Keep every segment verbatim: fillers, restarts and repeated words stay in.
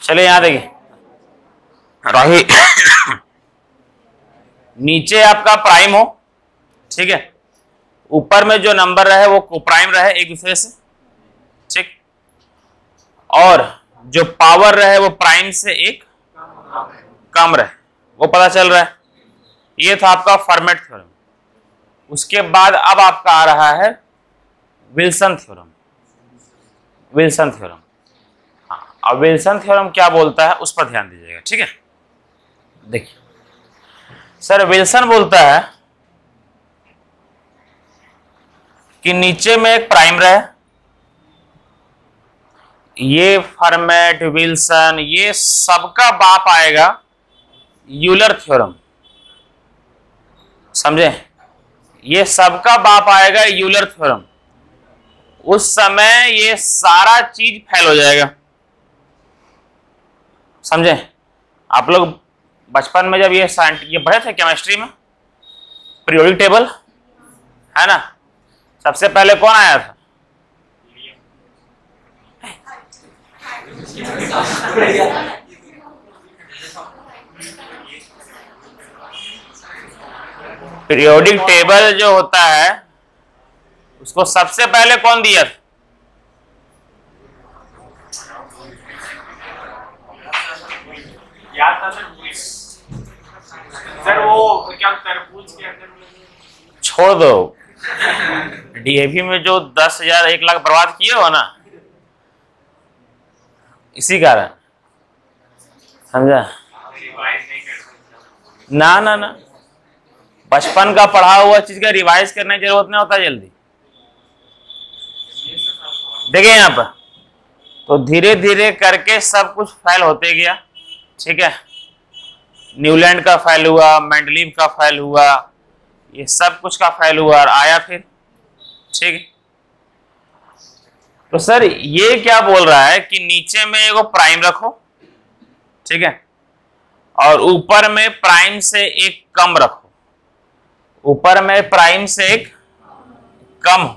चलिए यहां देखिए राही नीचे आपका प्राइम हो, ठीक है, ऊपर में जो नंबर रहे वो कोप्राइम रहे एक दूसरे से, ठीक, और जो पावर रहे वो प्राइम से एक कम रहे, वो पता चल रहा है। ये था आपका फर्मेट थ्योरम। उसके बाद अब आपका आ रहा है विल्सन थ्योरम। विल्सन थ्योरम, हाँ, अब विल्सन थ्योरम क्या बोलता है उस पर ध्यान दीजिएगा, ठीक है। देखिए सर, विल्सन बोलता है कि नीचे में एक प्राइम रहे, ये फर्मेट, विल्सन, ये सबका बाप आएगा यूलर थ्योरम, समझे, ये सबका बाप आएगा यूलर थ्योरम। उस समय ये सारा चीज फेल हो जाएगा, समझे। आप लोग बचपन में जब ये ये पढ़े थे केमिस्ट्री में पीरियोडिक टेबल, है ना, सबसे पहले कौन आया था? पीरियोडिक टेबल जो होता है उसको सबसे पहले कौन दिया था? याद था सर, वो क्या तरबूज के अंदर छोड़ दो, डीएवी में जो दस हजार एक लाख बर्बाद किए हो ना, इसी कारण, समझा ना ना ना, बचपन का पढ़ा हुआ चीज का रिवाइज करने की जरूरत नहीं होता जल्दी। देखिए यहाँ पर तो धीरे धीरे करके सब कुछ फेल होते गया, ठीक है। न्यूलैंड का फेल हुआ, मेंडलीव का फेल हुआ, ये सब कुछ का फेल हुआ और आया फिर, ठीक है। तो सर ये क्या बोल रहा है कि नीचे में एगो प्राइम रखो, ठीक है, और ऊपर में प्राइम से एक कम रखो, ऊपर में प्राइम से एक कम हो,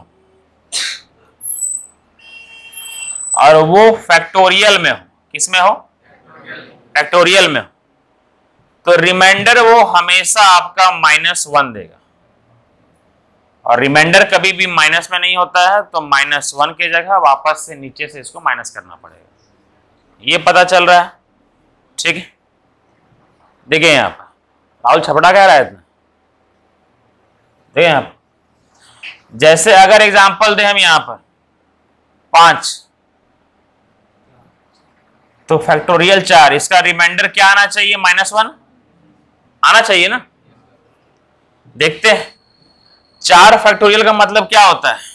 और वो फैक्टोरियल में हो। किस में हो? फैक्टोरियल में हो। तो रिमाइंडर वो हमेशा आपका माइनस वन देगा, और रिमाइंडर कभी भी माइनस में नहीं होता है, तो माइनस वन के जगह वापस से नीचे से इसको माइनस करना पड़ेगा। ये पता चल रहा है, ठीक है। देखिए यहाँ पर राहुल छपड़ा कह रहा है इतना, देखिए यहाँ पर जैसे अगर एग्जांपल दें हम यहाँ पर पांच, तो फैक्टोरियल चार, इसका रिमाइंडर क्या आना चाहिए? माइनस वन आना चाहिए ना। देखते हैं चार फैक्टोरियल का मतलब क्या होता है,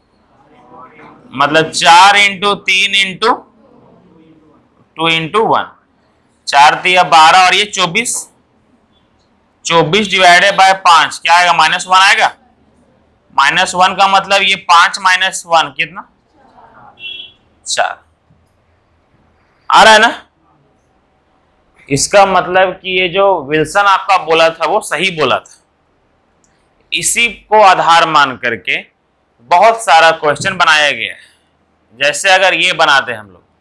मतलब चार इंटू तीन इंटू टू इंटू वन, चार तिया बारह और ये चौबीस, चौबीस डिवाइडेड बाय पांच क्या आएगा? माइनस वन आएगा। माइनस वन का मतलब ये पांच माइनस वन कितना? चार। आ रहा है ना। इसका मतलब कि ये जो विल्सन आपका बोला था वो सही बोला था। इसी को आधार मान करके बहुत सारा क्वेश्चन बनाया गया है। जैसे अगर ये बनाते हम लोग,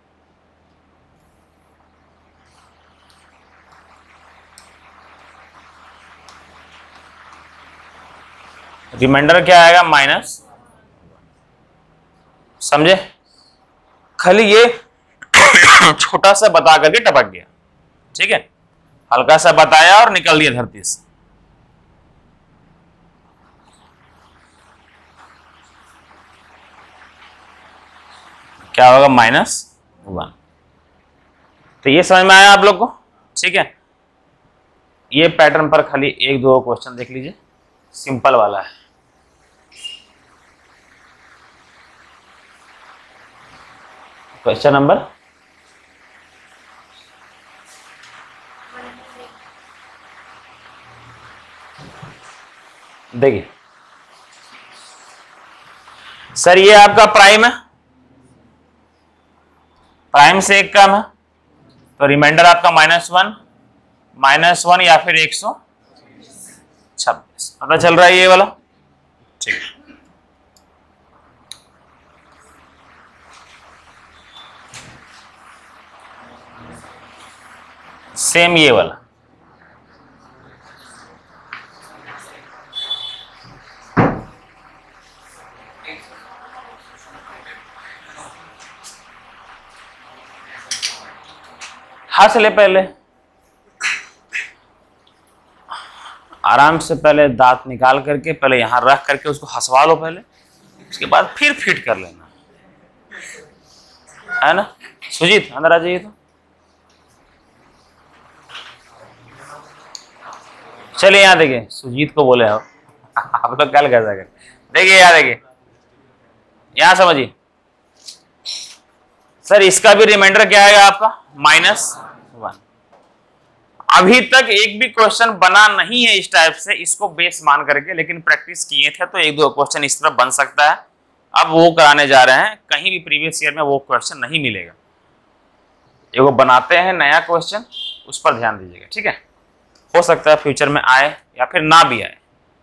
रिमाइंडर क्या आएगा? माइनस, समझे। खाली ये छोटा सा बता करके टपक गया, ठीक है, हल्का सा बताया और निकल दिया धरती से। क्या होगा? Minus one. तो ये समझ में आया आप लोग को, ठीक है। ये पैटर्न पर खाली एक दो क्वेश्चन देख लीजिए, सिंपल वाला है। क्वेश्चन नंबर देखिए सर, ये आपका प्राइम है, प्राइम से एक कम है, तो रिमाइंडर आपका माइनस वन, माइनस वन या फिर एक सौ छब्बीस। पता चल रहा है ये वाला, ठीक है। सेम ये वाला, हंस ले पहले, आराम से पहले दांत निकाल करके पहले यहां रख करके उसको हंसवा लो पहले, उसके बाद फिर फिट कर लेना, है ना। सुजीत अंदर आ जाइए। तो चलिए यहाँ देखिए, सुजीत को बोले हो आप लोग कल कैसा कर, देखिए यहाँ देखिए, यहां समझिए सर, इसका भी रिमाइंडर क्या आएगा आपका माइनस वन। अभी तक एक भी क्वेश्चन बना नहीं है इस टाइप से, इसको बेस मान करके, लेकिन प्रैक्टिस किए थे तो एक दो क्वेश्चन इस तरह बन सकता है। अब वो कराने जा रहे हैं, कहीं भी प्रीवियस ईयर में वो क्वेश्चन नहीं मिलेगा। ये वो बनाते हैं नया क्वेश्चन, उस पर ध्यान दीजिएगा, ठीक है। हो सकता है फ्यूचर में आए या फिर ना भी आए।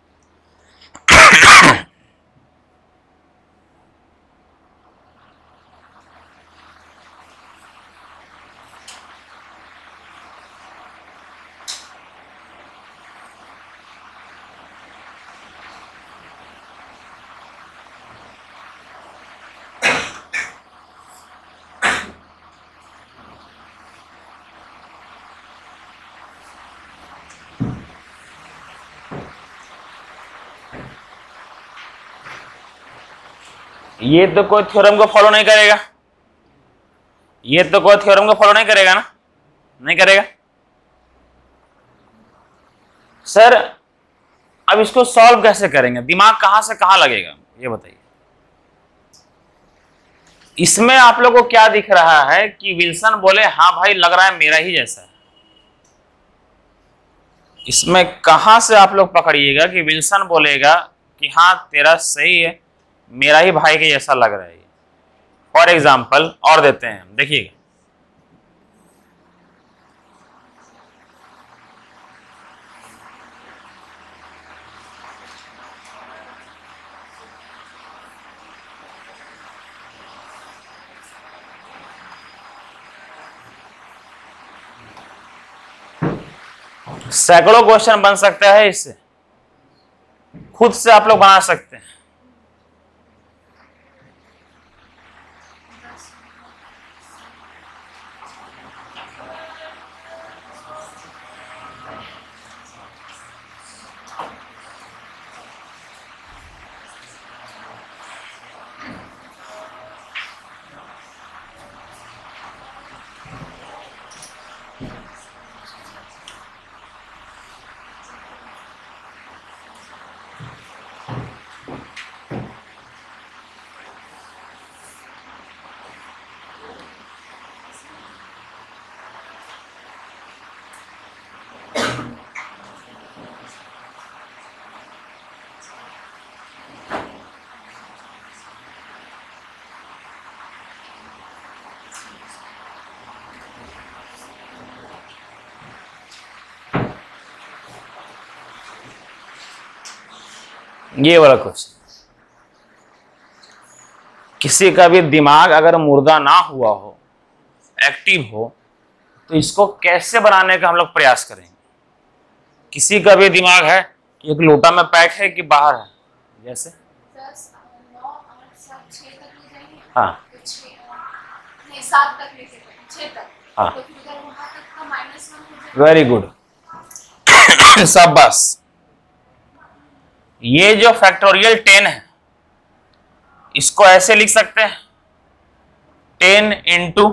ये तो कोई थ्योरम को फॉलो नहीं करेगा, ये तो कोई थ्योरम को फॉलो नहीं करेगा ना, नहीं करेगा सर। अब इसको सॉल्व कैसे करेंगे, दिमाग कहां से कहां लगेगा ये बताइए। इसमें आप लोगों को क्या दिख रहा है कि विल्सन बोले हाँ भाई लग रहा है मेरा ही जैसा है। इसमें कहां से आप लोग पकड़िएगा कि विल्सन बोलेगा कि हाँ तेरा सही है, मेरा ही भाई के जैसा लग रहा है। फॉर एग्जाम्पल और देते हैं, देखिएगा सैकड़ों क्वेश्चन बन सकता है इससे, खुद से आप लोग बना सकते हैं। ये वाला क्वेश्चन, किसी का भी दिमाग अगर मुर्दा ना हुआ हो, एक्टिव हो, तो इसको कैसे बनाने का हम लोग प्रयास करेंगे। किसी का भी दिमाग है, एक लोटा में पैक है कि बाहर है, जैसे हाँ हाँ वेरी गुड शाबाश। ये जो फैक्टोरियल टेन है इसको ऐसे लिख सकते हैं, ten into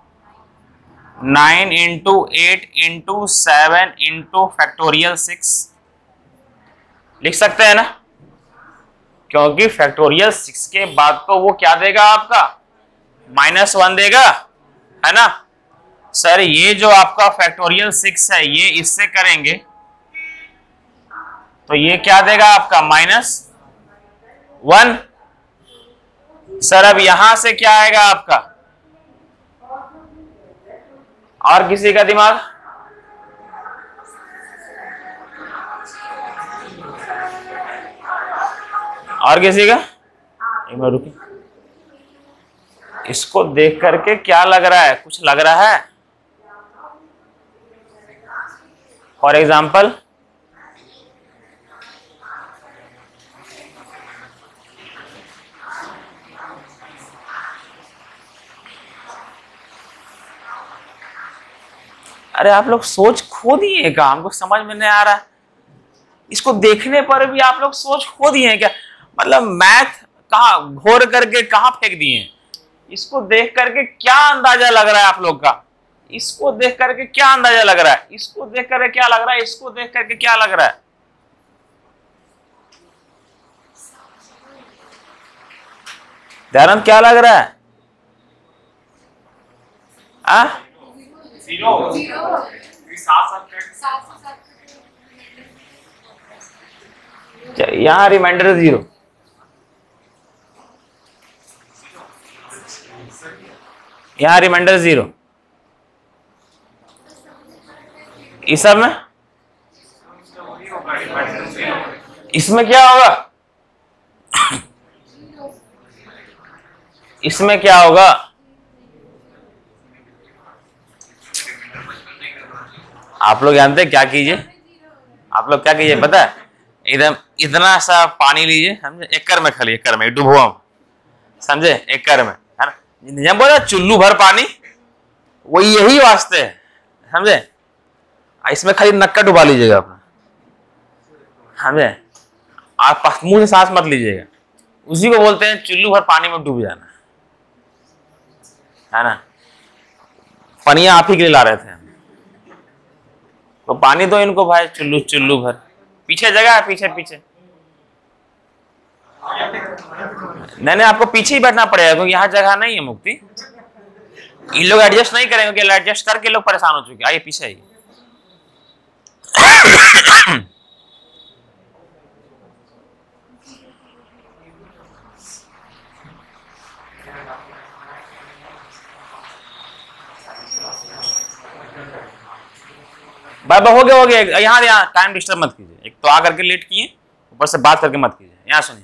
nine into eight into seven into factorial six लिख सकते हैं ना, क्योंकि फैक्टोरियल सिक्स के बाद तो वो क्या देगा आपका माइनस वन देगा, है ना। सर ये जो आपका फैक्टोरियल सिक्स है ये इससे करेंगे तो ये क्या देगा आपका माइनस वन। सर अब यहां से क्या आएगा आपका, और किसी का दिमाग, और किसी का, एक मिनट रुकिए, इसको देख करके क्या लग रहा है, कुछ लग रहा है फॉर एग्जाम्पल अरे आप लोग सोच खो दिए क्या? हमको समझ में नहीं आ रहा है। इसको देखने पर भी आप लोग सोच खो दिए हैं क्या? मतलब मैथ कहाँ घोर करके कहाँ फेंक दिए? इसको देख करके क्या अंदाजा लग रहा है आप लोग का? इसको देख करके क्या अंदाजा लग रहा है? इसको देख करके क्या लग रहा है? इसको देख करके क्या लग रहा है? दयानंद क्या लग रहा है? आ? जीरो सात सात यहाँ रिमाइंडर जीरो, यहाँ रिमाइंडर जीरो, इस सब में इसमें क्या होगा? इसमें क्या होगा? आप लोग जानते हैं क्या कीजिए? आप लोग क्या कीजिए पता है? एकदम इतना सा पानी लीजिए, समझे, एकड़ में खाली एकड़ में डुबो, समझे, एकड़ में, है ना। जब बोला चुल्लू भर पानी, वो यही वास्ते है, समझे। इसमें खाली नक्का डुबा लीजिएगा अपना, समझे। आप मुंह से सांस मत लीजिएगा, उसी को बोलते हैं चुल्लू भर पानी में डूब जाना, है ना। पनिया आप ही के लिए ला रहे थे हम, तो पानी दो इनको भाई, चुल्लू चुल्लू भर। पीछे जगह है, पीछे पीछे नहीं नहीं, आपको पीछे ही बैठना पड़ेगा क्योंकि यहाँ जगह नहीं है मुक्ति। इन लोग एडजस्ट नहीं करेंगे क्योंकि एडजस्ट करके लोग परेशान हो चुके। आइए पीछे आइए। बाबा हो गया हो गया, यहाँ यहाँ टाइम डिस्टर्ब मत कीजिए। एक तो आकर के लेट किए, ऊपर से बात करके मत कीजिए। यहाँ सुनिए,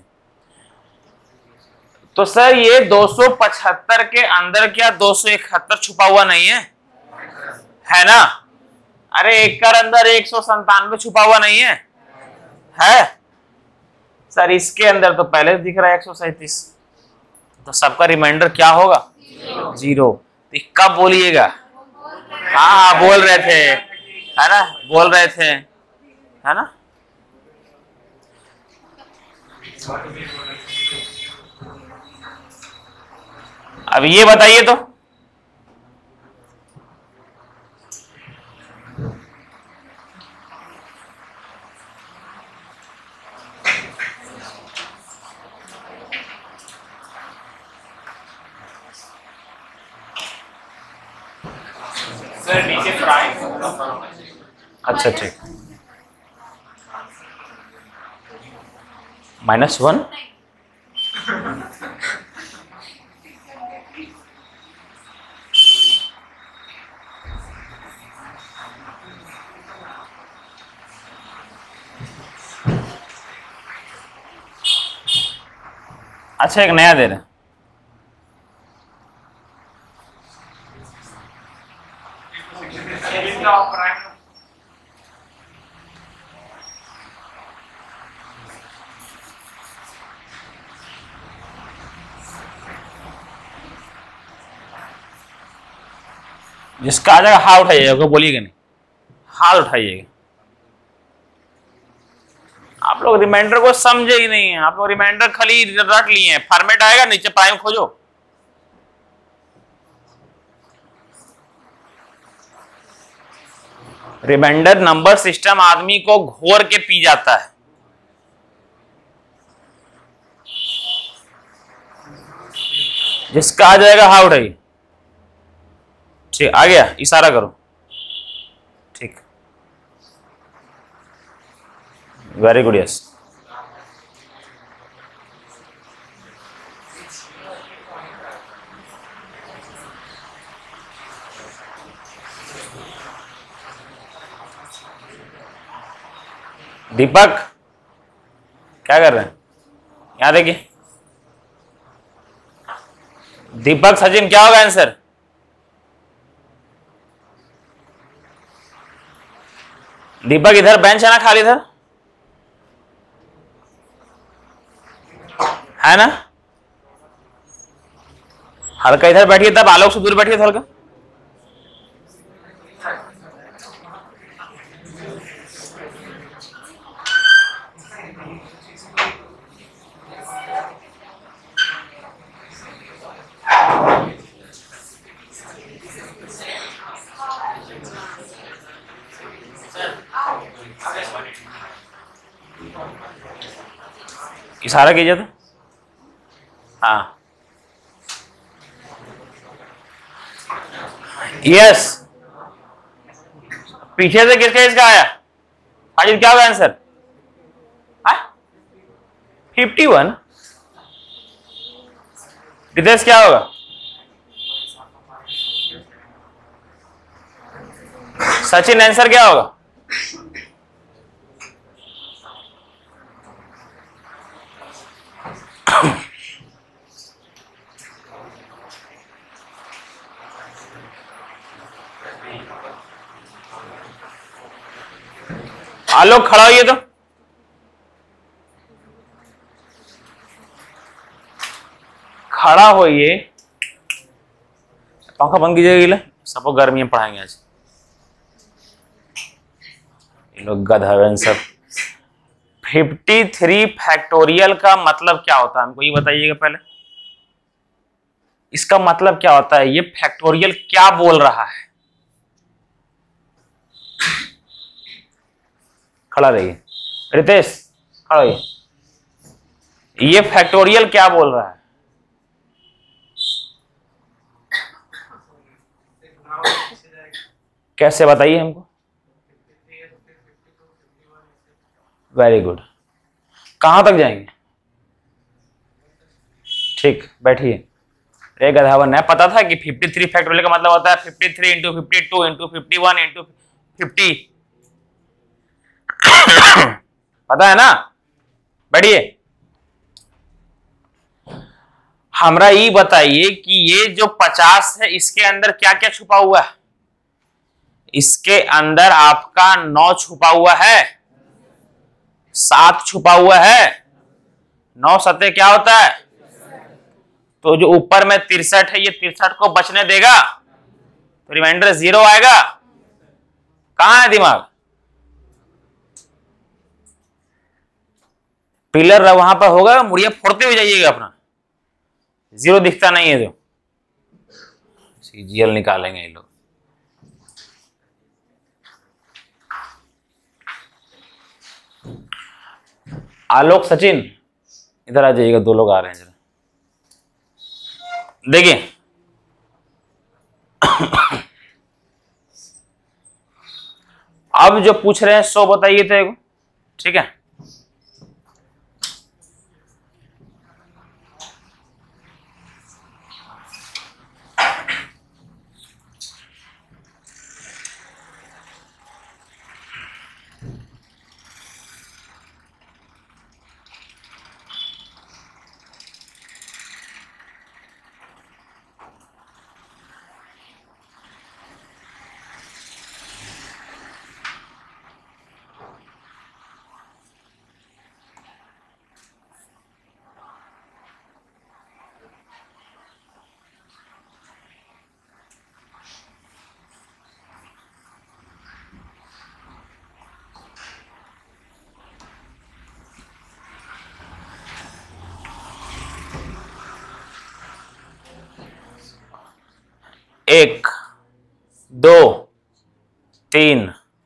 तो सर ये दो सौ पचहत्तर के अंदर क्या दो सौ इकहत्तर छुपा हुआ नहीं है? है ना। अरे एक कर अंदर एक सौ संतानवे छुपा हुआ नहीं है? है सर। इसके अंदर तो पहले दिख रहा है एक सौ सैंतीस, तो सबका रिमाइंडर क्या होगा? जीरो। तो कब बोलिएगा? हाँ बोल रहे थे, है ना, बोल रहे थे, है ना। अब ये बताइए तो, सर नीचे प्राइस। अच्छा ठीक, माइनस वन। अच्छा एक नया दे रहे हैं, जिसका आ जाएगा हाथ उठाइएगा, कोई बोलिएगा नहीं, हाथ उठाइएगा। आप लोग रिमाइंडर को समझे ही नहीं है, आप लोग रिमाइंडर खाली रट लिए हैं। फॉर्मेट आएगा नीचे प्राइम खोजो, रिमाइंडर नंबर सिस्टम आदमी को घोर के पी जाता है। जिसका आ जाएगा हाथ उठाइए। ठीक, आ गया, इशारा करो। ठीक, वेरी गुड, यस। दीपक क्या कर रहे हैं? यहां देखिए, दीपक सचिन क्या होगा आंसर? दीपक इधर बेंच है ना खाली, इधर है ना? हल्का इधर बैठिए, तब आलोक से दूर बैठिए थोड़ा हल्का। इशारा कीजिए तो। हाँ यस, पीछे से किसका इसका आया? हाजिर क्या होगा आंसर? Fifty one. रितेश क्या होगा? सचिन आंसर क्या होगा? आलोक खड़ा होइए तो। खड़ा होइए, पंखा बंद कीजिएगा, सबको गर्मी में पढ़ाएंगे आज। ये लोग गधवन सब। फिफ्टी थ्री फैक्टोरियल का मतलब क्या होता है हमको ये बताइएगा पहले। इसका मतलब क्या होता है? ये फैक्टोरियल क्या बोल रहा है? खड़ा रहिए रितेश, खड़ा रहिए। ये फैक्टोरियल क्या बोल रहा है? कैसे बताइए हमको। Very good. कहां तक जाएंगे? ठीक, बैठिए। एक गधावन ने पता था कि फिफ्टी थ्री फैक्टोरियल का मतलब होता है fifty three into fifty two into fifty one into fifty. पता है ना? बैठिए। हमरा ये बताइए कि ये जो पचास है इसके अंदर क्या क्या छुपा हुआ है? इसके अंदर आपका नौ छुपा हुआ है, सात छुपा हुआ है। नौ सत्ते क्या होता है? तो जो ऊपर में तिरसठ है, ये तिरसठ को बचने देगा तो रिमाइंडर जीरो आएगा। कहां है दिमाग? पिलर वहां पर होगा, मुड़िया फोड़ते हुए जाइएगा अपना। जीरो दिखता नहीं है जो सीजीएल निकालेंगे ये लोग। आलोक सचिन इधर आ जाइएगा, दो लोग आ रहे हैं जरा। देखिए अब जो पूछ रहे हैं सौ बताइए तो एगो, ठीक है। एक, दो, तीन।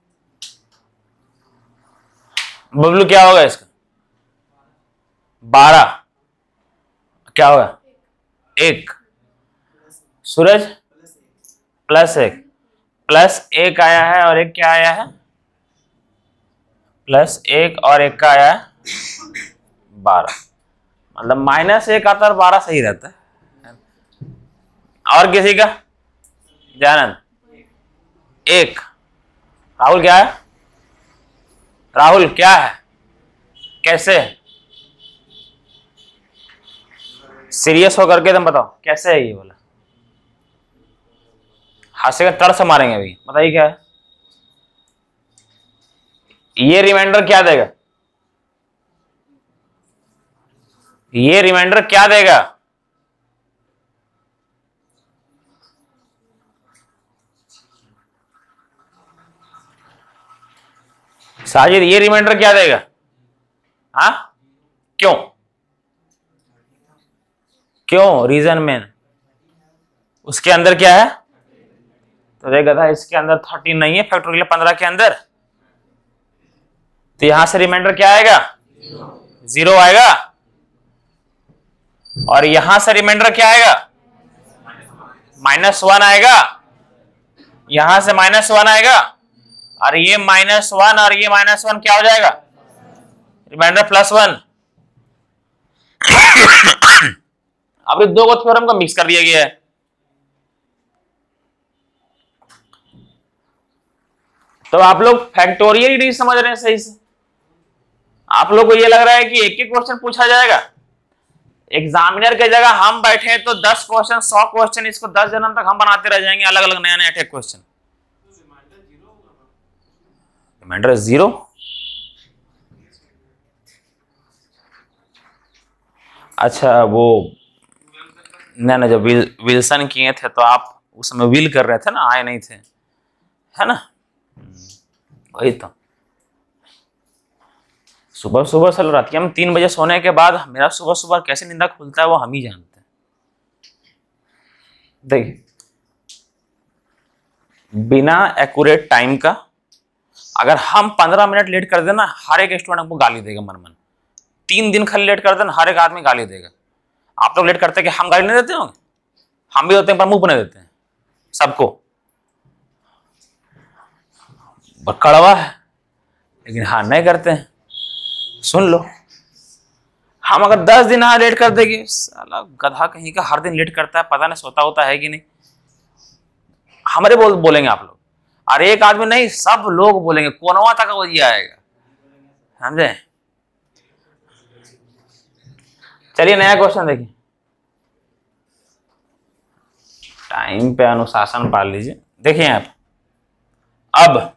बबलू क्या होगा इसका? बारह। क्या होगा? एक। सूरज प्लस एक। प्लस एक आया है और एक क्या आया है? प्लस एक और एक का आया है बारह। मतलब माइनस एक आता है और बारह सही रहता है। और किसी का? जानंद एक। राहुल क्या है? राहुल क्या है? कैसे? सीरियस होकर के तुम बताओ कैसे है ये बोला। हाथ से तड़ से मारेंगे अभी। बताइए क्या है? ये रिमाइंडर क्या देगा? ये रिमाइंडर क्या देगा? साजिद ये रिमाइंडर क्या देगा? हाँ क्यों क्यों रीजन में उसके अंदर क्या है? तो देखा था इसके अंदर थर्टीन नहीं है फैक्टोरियल पंद्रह के अंदर, तो यहां से रिमाइंडर क्या आएगा? जीरो आएगा। और यहां से रिमाइंडर क्या आएगा? माइनस वन आएगा। यहां से माइनस वन आएगा और ये माइनस वन और ये माइनस वन क्या हो जाएगा? Reminder plus one. अब इस दो को थ्योरम को मिक्स कर दिया गया है। तो आप लोग फैक्टोरियल ही नहीं समझ रहे हैं सही से। आप लोग को ये लग रहा है कि एक एक क्वेश्चन पूछा जाएगा। एग्जामिनर के जगह हम बैठे हैं तो दस क्वेश्चन सौ क्वेश्चन इसको दस जन्म तक हम बनाते रह जाएंगे, अलग अलग नया नया टेक क्वेश्चन। Remainder zero. अच्छा वो ना ना जब विल, विल्सन किए थे तो आप उस समय विल कर रहे थे ना, आए नहीं थे, है ना? वही तो सुबह सुबह चल रात के हम तीन बजे सोने के बाद मेरा सुबह सुबह कैसे नींदा खुलता है वो हम ही जानते हैं। देखिए बिना एक्यूरेट टाइम का अगर हम पंद्रह मिनट लेट कर देना हर एक स्टूडेंट हमको गाली देगा मन मन। तीन दिन खाली लेट कर देना हर एक आदमी गाली देगा। आप लोग लेट करते कि हम गाली नहीं देते होंगे? हम भी होते हैं पर मुंह बने देते हैं सबको। कड़वा है लेकिन हाँ नहीं करते हैं। सुन लो हम अगर दस दिन हाँ लेट कर देंगे, साला गधा कहीं का हर दिन लेट करता है, पता नहीं सोता होता है कि नहीं, हमारे बोल बोलेंगे आप लोग। और एक आदमी नहीं सब लोग बोलेंगे, कोनवा तक वो ये आएगा, समझे? चलिए नया क्वेश्चन देखिए। टाइम पे अनुशासन पाल लीजिए। देखिए आप अब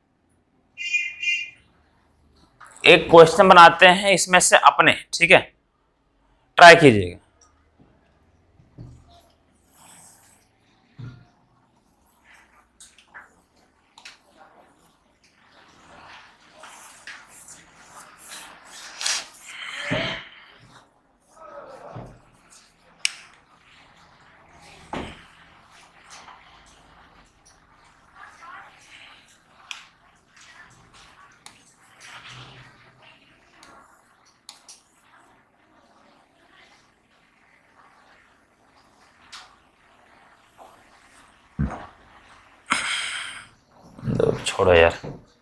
एक क्वेश्चन बनाते हैं इसमें से अपने, ठीक है? ट्राई कीजिएगा। छोड़ो यार,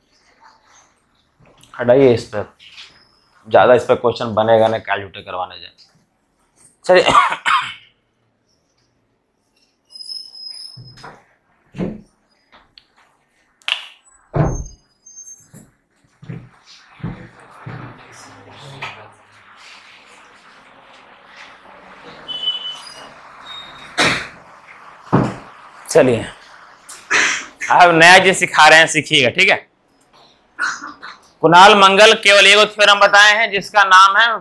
हटाइए इस पर, ज्यादा इस पर क्वेश्चन बनेगा ना, कैलकुलेट करवाने जाए। चलिए चलिए अब नया चीज सिखा रहे हैं, सीखिएगा, ठीक है? कुणाल मंगल केवल एक थ्योरम बताए हैं जिसका नाम है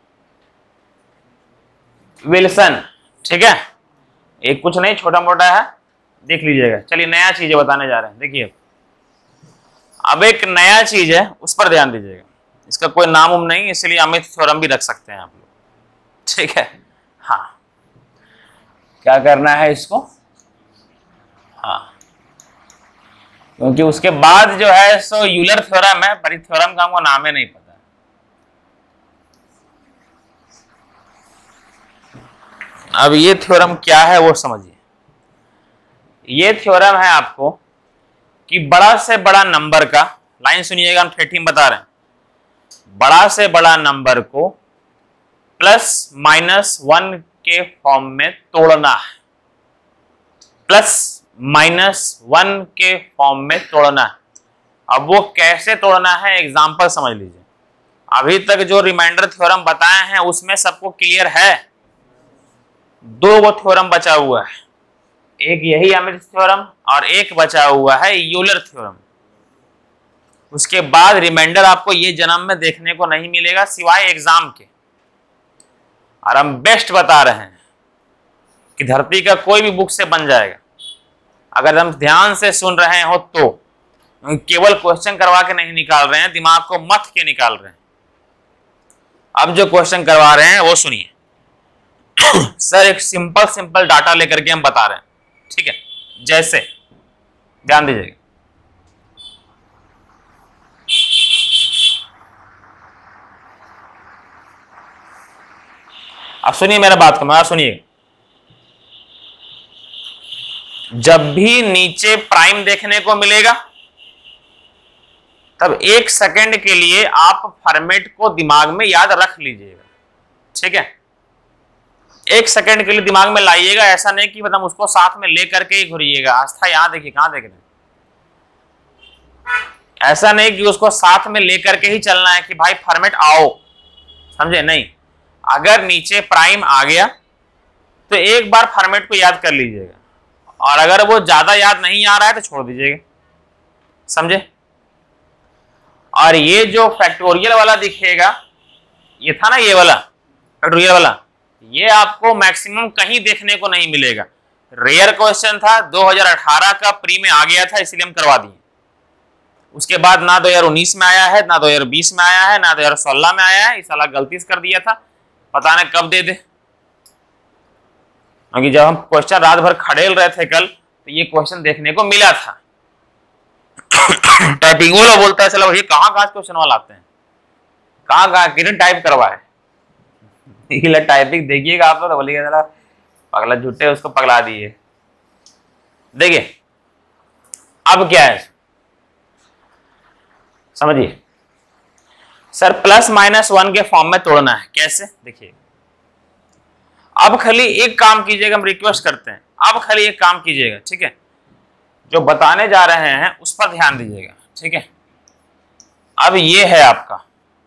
विल्सन, ठीक है? एक कुछ नहीं छोटा मोटा है, देख लीजिएगा। चलिए नया चीज बताने जा रहे हैं। देखिए अब एक नया चीज है उस पर ध्यान दीजिएगा। इसका कोई नाम उम नहीं, इसलिए अमित थ्योरम भी रख सकते हैं आप लोग, ठीक है? हाँ क्या करना है इसको, हाँ क्योंकि उसके बाद जो है सो यूलर थ्योरम है, पर थ्योरम का हमको नाम ही नहीं पता। अब ये थ्योरम क्या है वो समझिए। ये थ्योरम है आपको कि बड़ा से बड़ा नंबर का, लाइन सुनिएगा, हम थर्टीन बता रहे हैं, बड़ा से बड़ा नंबर को प्लस माइनस वन के फॉर्म में तोड़ना है, प्लस माइनस वन के फॉर्म में तोड़ना है। अब वो कैसे तोड़ना है एग्जांपल समझ लीजिए। अभी तक जो रिमाइंडर थ्योरम बताए हैं उसमें सबको क्लियर है? दो वो थ्योरम बचा हुआ है, एक यही अमित थ्योरम और एक बचा हुआ है यूलर थ्योरम। उसके बाद रिमाइंडर आपको ये जन्म में देखने को नहीं मिलेगा सिवाय एग्जाम के। और हम बेस्ट बता रहे हैं कि धरती का कोई भी बुक से बन जाएगा अगर हम ध्यान से सुन रहे हो तो। केवल क्वेश्चन करवा के नहीं निकाल रहे हैं, दिमाग को मथ के निकाल रहे हैं। अब जो क्वेश्चन करवा रहे हैं वो सुनिए। सर एक सिंपल सिंपल डाटा लेकर के हम बता रहे हैं, ठीक है? जैसे ध्यान दीजिएगा, अब सुनिए मेरा बात को, मैं सुनिए। जब भी नीचे प्राइम देखने को मिलेगा तब एक सेकंड के लिए आप फॉर्मेट को दिमाग में याद रख लीजिएगा, ठीक है? एक सेकंड के लिए दिमाग में लाइएगा, ऐसा नहीं कि मतलब उसको साथ में लेकर के ही घुरिएगा। आस्था यहां देखिए, कहां देख रहे हैं? ऐसा नहीं कि उसको साथ में लेकर के ही चलना है कि भाई फॉर्मेट आओ, समझे? नहीं, अगर नीचे प्राइम आ गया तो एक बार फॉर्मेट को याद कर लीजिएगा, और अगर वो ज्यादा याद नहीं आ रहा है तो छोड़ दीजिएगा, समझे? और ये जो फैक्टोरियल वाला दिखेगा, ये था ना ये वाला फैक्टोरियल वाला, ये आपको मैक्सिमम कहीं देखने को नहीं मिलेगा। रेयर क्वेश्चन था, दो हज़ार अठारह का प्री में आ गया था, इसलिए हम करवा दिए। उसके बाद ना दो हज़ार उन्नीस में आया है, ना दो हज़ार बीस में आया है, ना दो हज़ार सोलह में आया है। इस साल गलती से कर दिया था, पता नहीं कब दे दे। क्योंकि जब हम क्वेश्चन रात भर खड़ेल रहे थे कल, तो ये क्वेश्चन देखने को मिला था। टाइपिंग वाला बोलता है चलो ये कहाँ कहाँ क्वेश्चन वाला आते हैं, कहाँ कहाँ किरण टाइप करवाए। टाइपिंग देखिएगा आप लोग तो बोलिएगा चला पगला झूठे, उसको पगला दिए। देखिए अब क्या है समझिए। सर प्लस माइनस वन के फॉर्म में तोड़ना है, कैसे? देखिए अब खाली एक काम कीजिएगा, हम रिक्वेस्ट करते हैं, अब खाली एक काम कीजिएगा, ठीक है? जो बताने जा रहे हैं उस पर ध्यान दीजिएगा, ठीक है? अब ये है आपका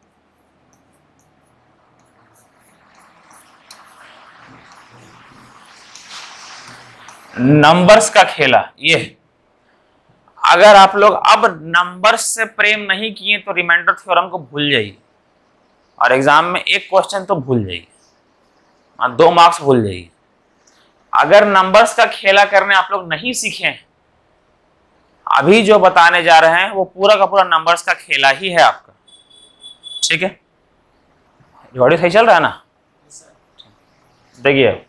नंबर्स का खेला। ये अगर आप लोग अब नंबर्स से प्रेम नहीं किए तो रिमाइंडर थ्योरम को भूल जाइए, और एग्जाम में एक क्वेश्चन तो भूल जाइए, दो मार्क्स भूल जाइए। अगर नंबर्स का खेला करने आप लोग नहीं सीखे हैं, अभी जो बताने जा रहे हैं वो पूरा का पूरा नंबर्स का खेला ही है आपका, ठीक है? रिकॉर्डिंग सही चल रहा है ना? देखिए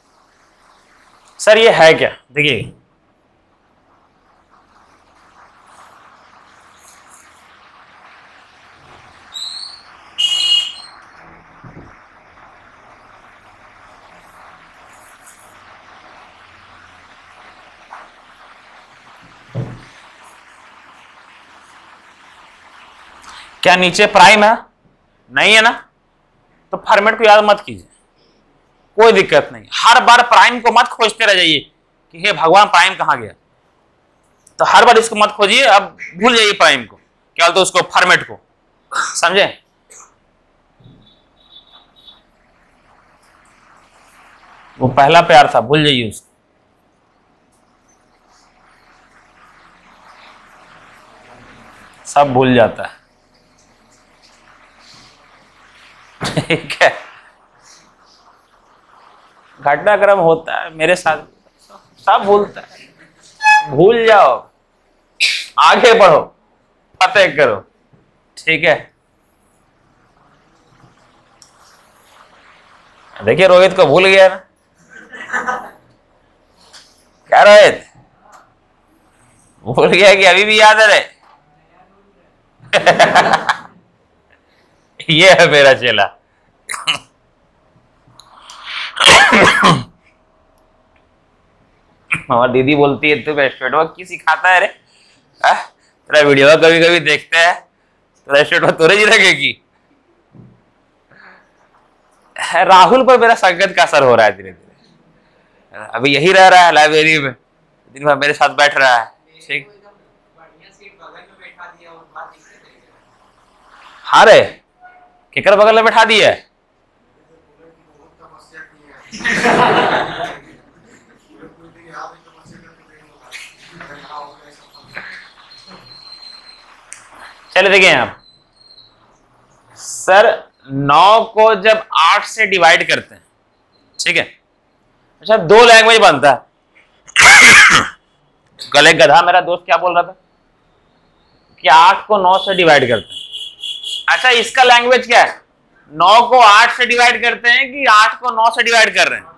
सर ये है क्या, देखिए क्या नीचे प्राइम है? नहीं है ना? तो फॉर्मेट को याद मत कीजिए, कोई दिक्कत नहीं। हर बार प्राइम को मत खोजते रह जाइए कि हे भगवान प्राइम कहां गया, तो हर बार इसको मत खोजिए, अब भूल जाइए प्राइम को, क्या बोलते उसको, फॉर्मेट को, समझे? वो पहला प्यार था, भूल जाइए उसको। सब भूल जाता है, ठीक है? घटनाक्रम होता है मेरे साथ, सब भूलता है। भूल जाओ, आगे बढ़ो, फतेह करो, ठीक है? देखिए रोहित को भूल गया ना, क्या रोहित भूल गया कि अभी भी याद है रे? ये है मेरा चेला। हमारी दीदी बोलती है तू स्टेट वर्क की सिखाता है रे, तेरा वीडियो कभी कभी देखते हैं, तेरा स्टेट वर्क तुरे जी लगेगी। राहुल पर मेरा संगत का असर हो रहा है धीरे धीरे, अभी यही रह रहा है लाइब्रेरी में, दिन भर मेरे साथ बैठ रहा है, ठीक? हाँ रे, केकर बगल में बैठा दिया है? चलिए देखिए आप सर, नौ को जब आठ से डिवाइड करते हैं, ठीक है, अच्छा दो लैंग्वेज बनता है। कल एक गधा मेरा दोस्त क्या बोल रहा था कि आठ को नौ से डिवाइड करते हैं। अच्छा इसका लैंग्वेज क्या है? नौ को आठ से डिवाइड करते हैं कि आठ को नौ से डिवाइड कर रहे हैं?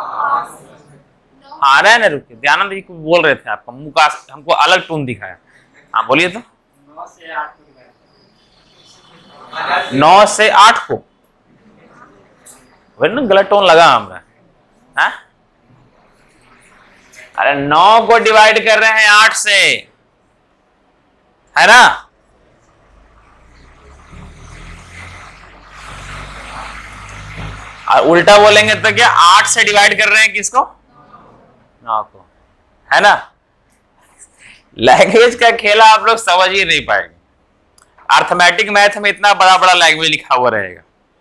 हाँ रहे ना, रुकिए, दयानंद जी को बोल रहे थे, आपका मुंह का हमको अलग टोन दिखाया। हाँ बोलिए तो। नौ से आठ नौ से आठ को वही ना, गलत टोन लगा हमरा। हाँ? अरे नौ को डिवाइड कर रहे हैं आठ से, है ना? और उल्टा बोलेंगे तो क्या, आठ से डिवाइड कर रहे हैं किसको? नौ को, है ना? लैंग्वेज का खेला आप लोग समझ ही नहीं पाएंगे। अर्थमेटिक मैथ में इतना बड़ा बड़ा लैंग्वेज लिखा हुआ रहेगा।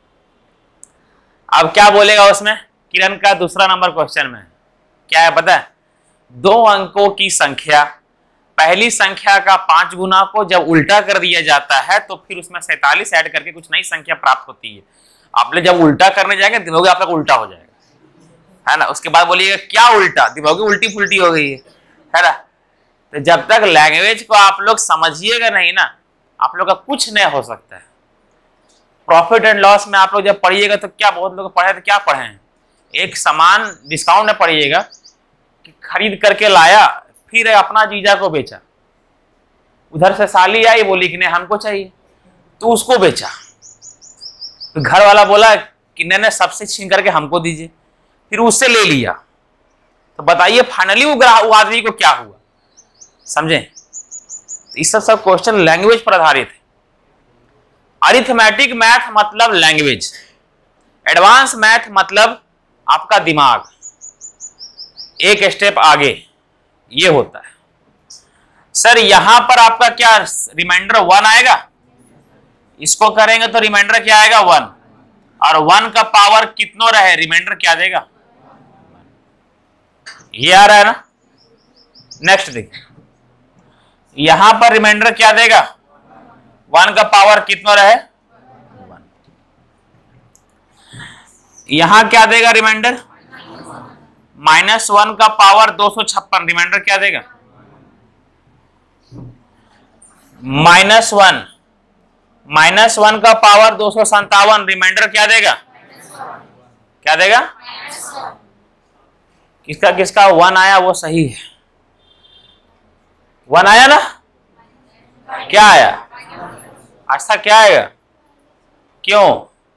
अब क्या बोलेगा उसमें? किरण का दूसरा नंबर क्वेश्चन में क्या है पता है? दो अंकों की संख्या, पहली संख्या का पांच गुना को जब उल्टा कर दिया जाता है तो फिर उसमें सैंतालीस ऐड करके कुछ नई संख्या प्राप्त होती है। आपने जब उल्टा करने जाएंगे दिमाग आप लोग उल्टा हो जाएगा, है ना? उसके बाद बोलिएगा क्या उल्टा, दिमाग उल्टी फुल्टी हो गई है, है ना? तो जब तक लैंग्वेज को आप लोग समझिएगा नहीं ना, आप लोग का कुछ नहीं हो सकता है। प्रॉफिट एंड लॉस में आप लोग जब पढ़िएगा तो क्या, बहुत लोग पढ़े तो क्या पढ़े हैं, एक सामान डिस्काउंट में पढ़िएगा कि खरीद करके लाया, फिर अपना जीजा को बेचा, उधर से साली आई बोली कि नहीं हमको चाहिए, तो उसको बेचा, तो घर वाला बोला कि नहीं नहीं सबसे छीन करके हमको दीजिए, फिर उससे ले लिया। तो बताइए फाइनली वो ग्राहक, वो आदमी को क्या हुआ? समझे? तो इस सब सब क्वेश्चन लैंग्वेज पर आधारित है। अरिथमेटिक मैथ मतलब लैंग्वेज, एडवांस मैथ मतलब आपका दिमाग एक स्टेप आगे, ये होता है। सर यहां पर आपका क्या रिमाइंडर वन आएगा? इसको करेंगे तो रिमाइंडर क्या आएगा? वन। और वन का पावर कितनों रहे, रिमाइंडर क्या देगा? ये आ रहा है ना? नेक्स्ट देखिए, यहां पर रिमाइंडर क्या देगा? वन का पावर कितनों रहे? वन। यहां क्या देगा रिमाइंडर? माइनस वन का पावर दो सौ छप्पन, रिमाइंडर क्या देगा? माइनस वन, माइनस वन का पावर दो सौ संतावन, रिमाइंडर क्या देगा? क्या देगा? किसका किसका वन आया वो सही है? वन आया ना? क्या आया? अच्छा क्या आएगा? क्यों?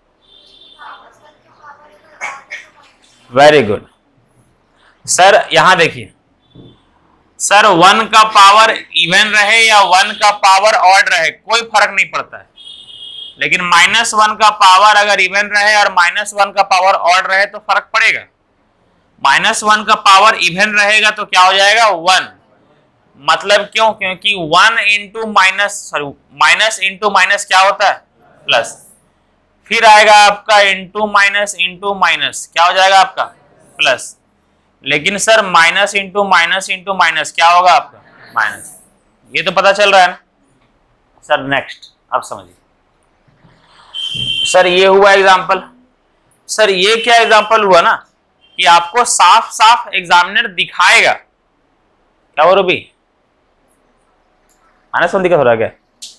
Very good sir. यहां देखिए सर, वन का पावर इवन रहे या वन का पावर ऑड रहे कोई फर्क नहीं पड़ता है, लेकिन माइनस वन का पावर अगर इवन रहे और माइनस वन का पावर ऑड रहे तो फर्क पड़ेगा। माइनस वन का पावर इवन रहेगा तो क्या हो जाएगा? वन। मतलब क्यों? क्योंकि one into minus sorry minus into minus क्या होता है? प्लस। फिर आएगा आपका इंटू माइनस इंटू माइनस, क्या हो जाएगा आपका? प्लस। लेकिन sir minus into minus into minus क्या होगा आपका? माइनस। ये तो पता चल रहा है ना सर? नेक्स्ट आप समझिए सर, ये हुआ एग्जाम्पल। सर ये क्या एग्जाम्पल हुआ ना कि आपको साफ साफ एग्जामिनर दिखाएगा क्या वो रूबी माइनस वन दिखा थोड़ा क्या,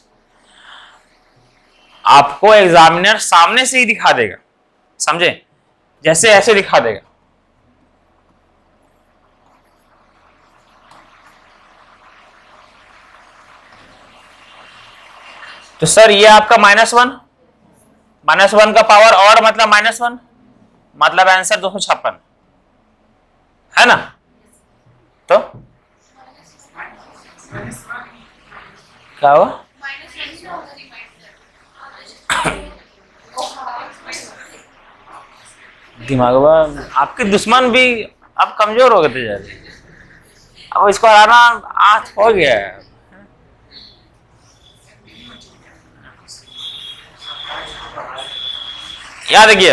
आपको एग्जामिनर सामने से ही दिखा देगा, समझे? जैसे ऐसे दिखा देगा। तो सर ये आपका माइनस वन, माइनस वन का पावर और मतलब माइनस वन, मतलब आंसर दो सौ छप्पन, है ना? तो क्या हुआ? दिमाग आपके दुश्मन भी अब कमजोर हो गए थे, अब इसको हराना आज हो गया है। याद देखिए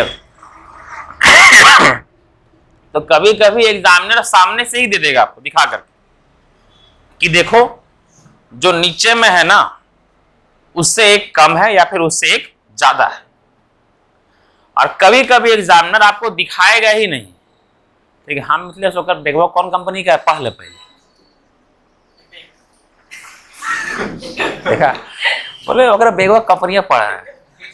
तो कभी कभी एग्जामिनर सामने से ही दे देगा आपको दिखा कर कि देखो जो नीचे में है ना उससे एक कम है या फिर उससे एक ज्यादा है। और कभी कभी एग्जामिनर आपको दिखाएगा ही नहीं, ठीक है, हम इसलिए सोकर देखो कौन कंपनी का है, पढ़ ले पहले। देखा, बोले अगर बेगवा कंपनियां पढ़ा है।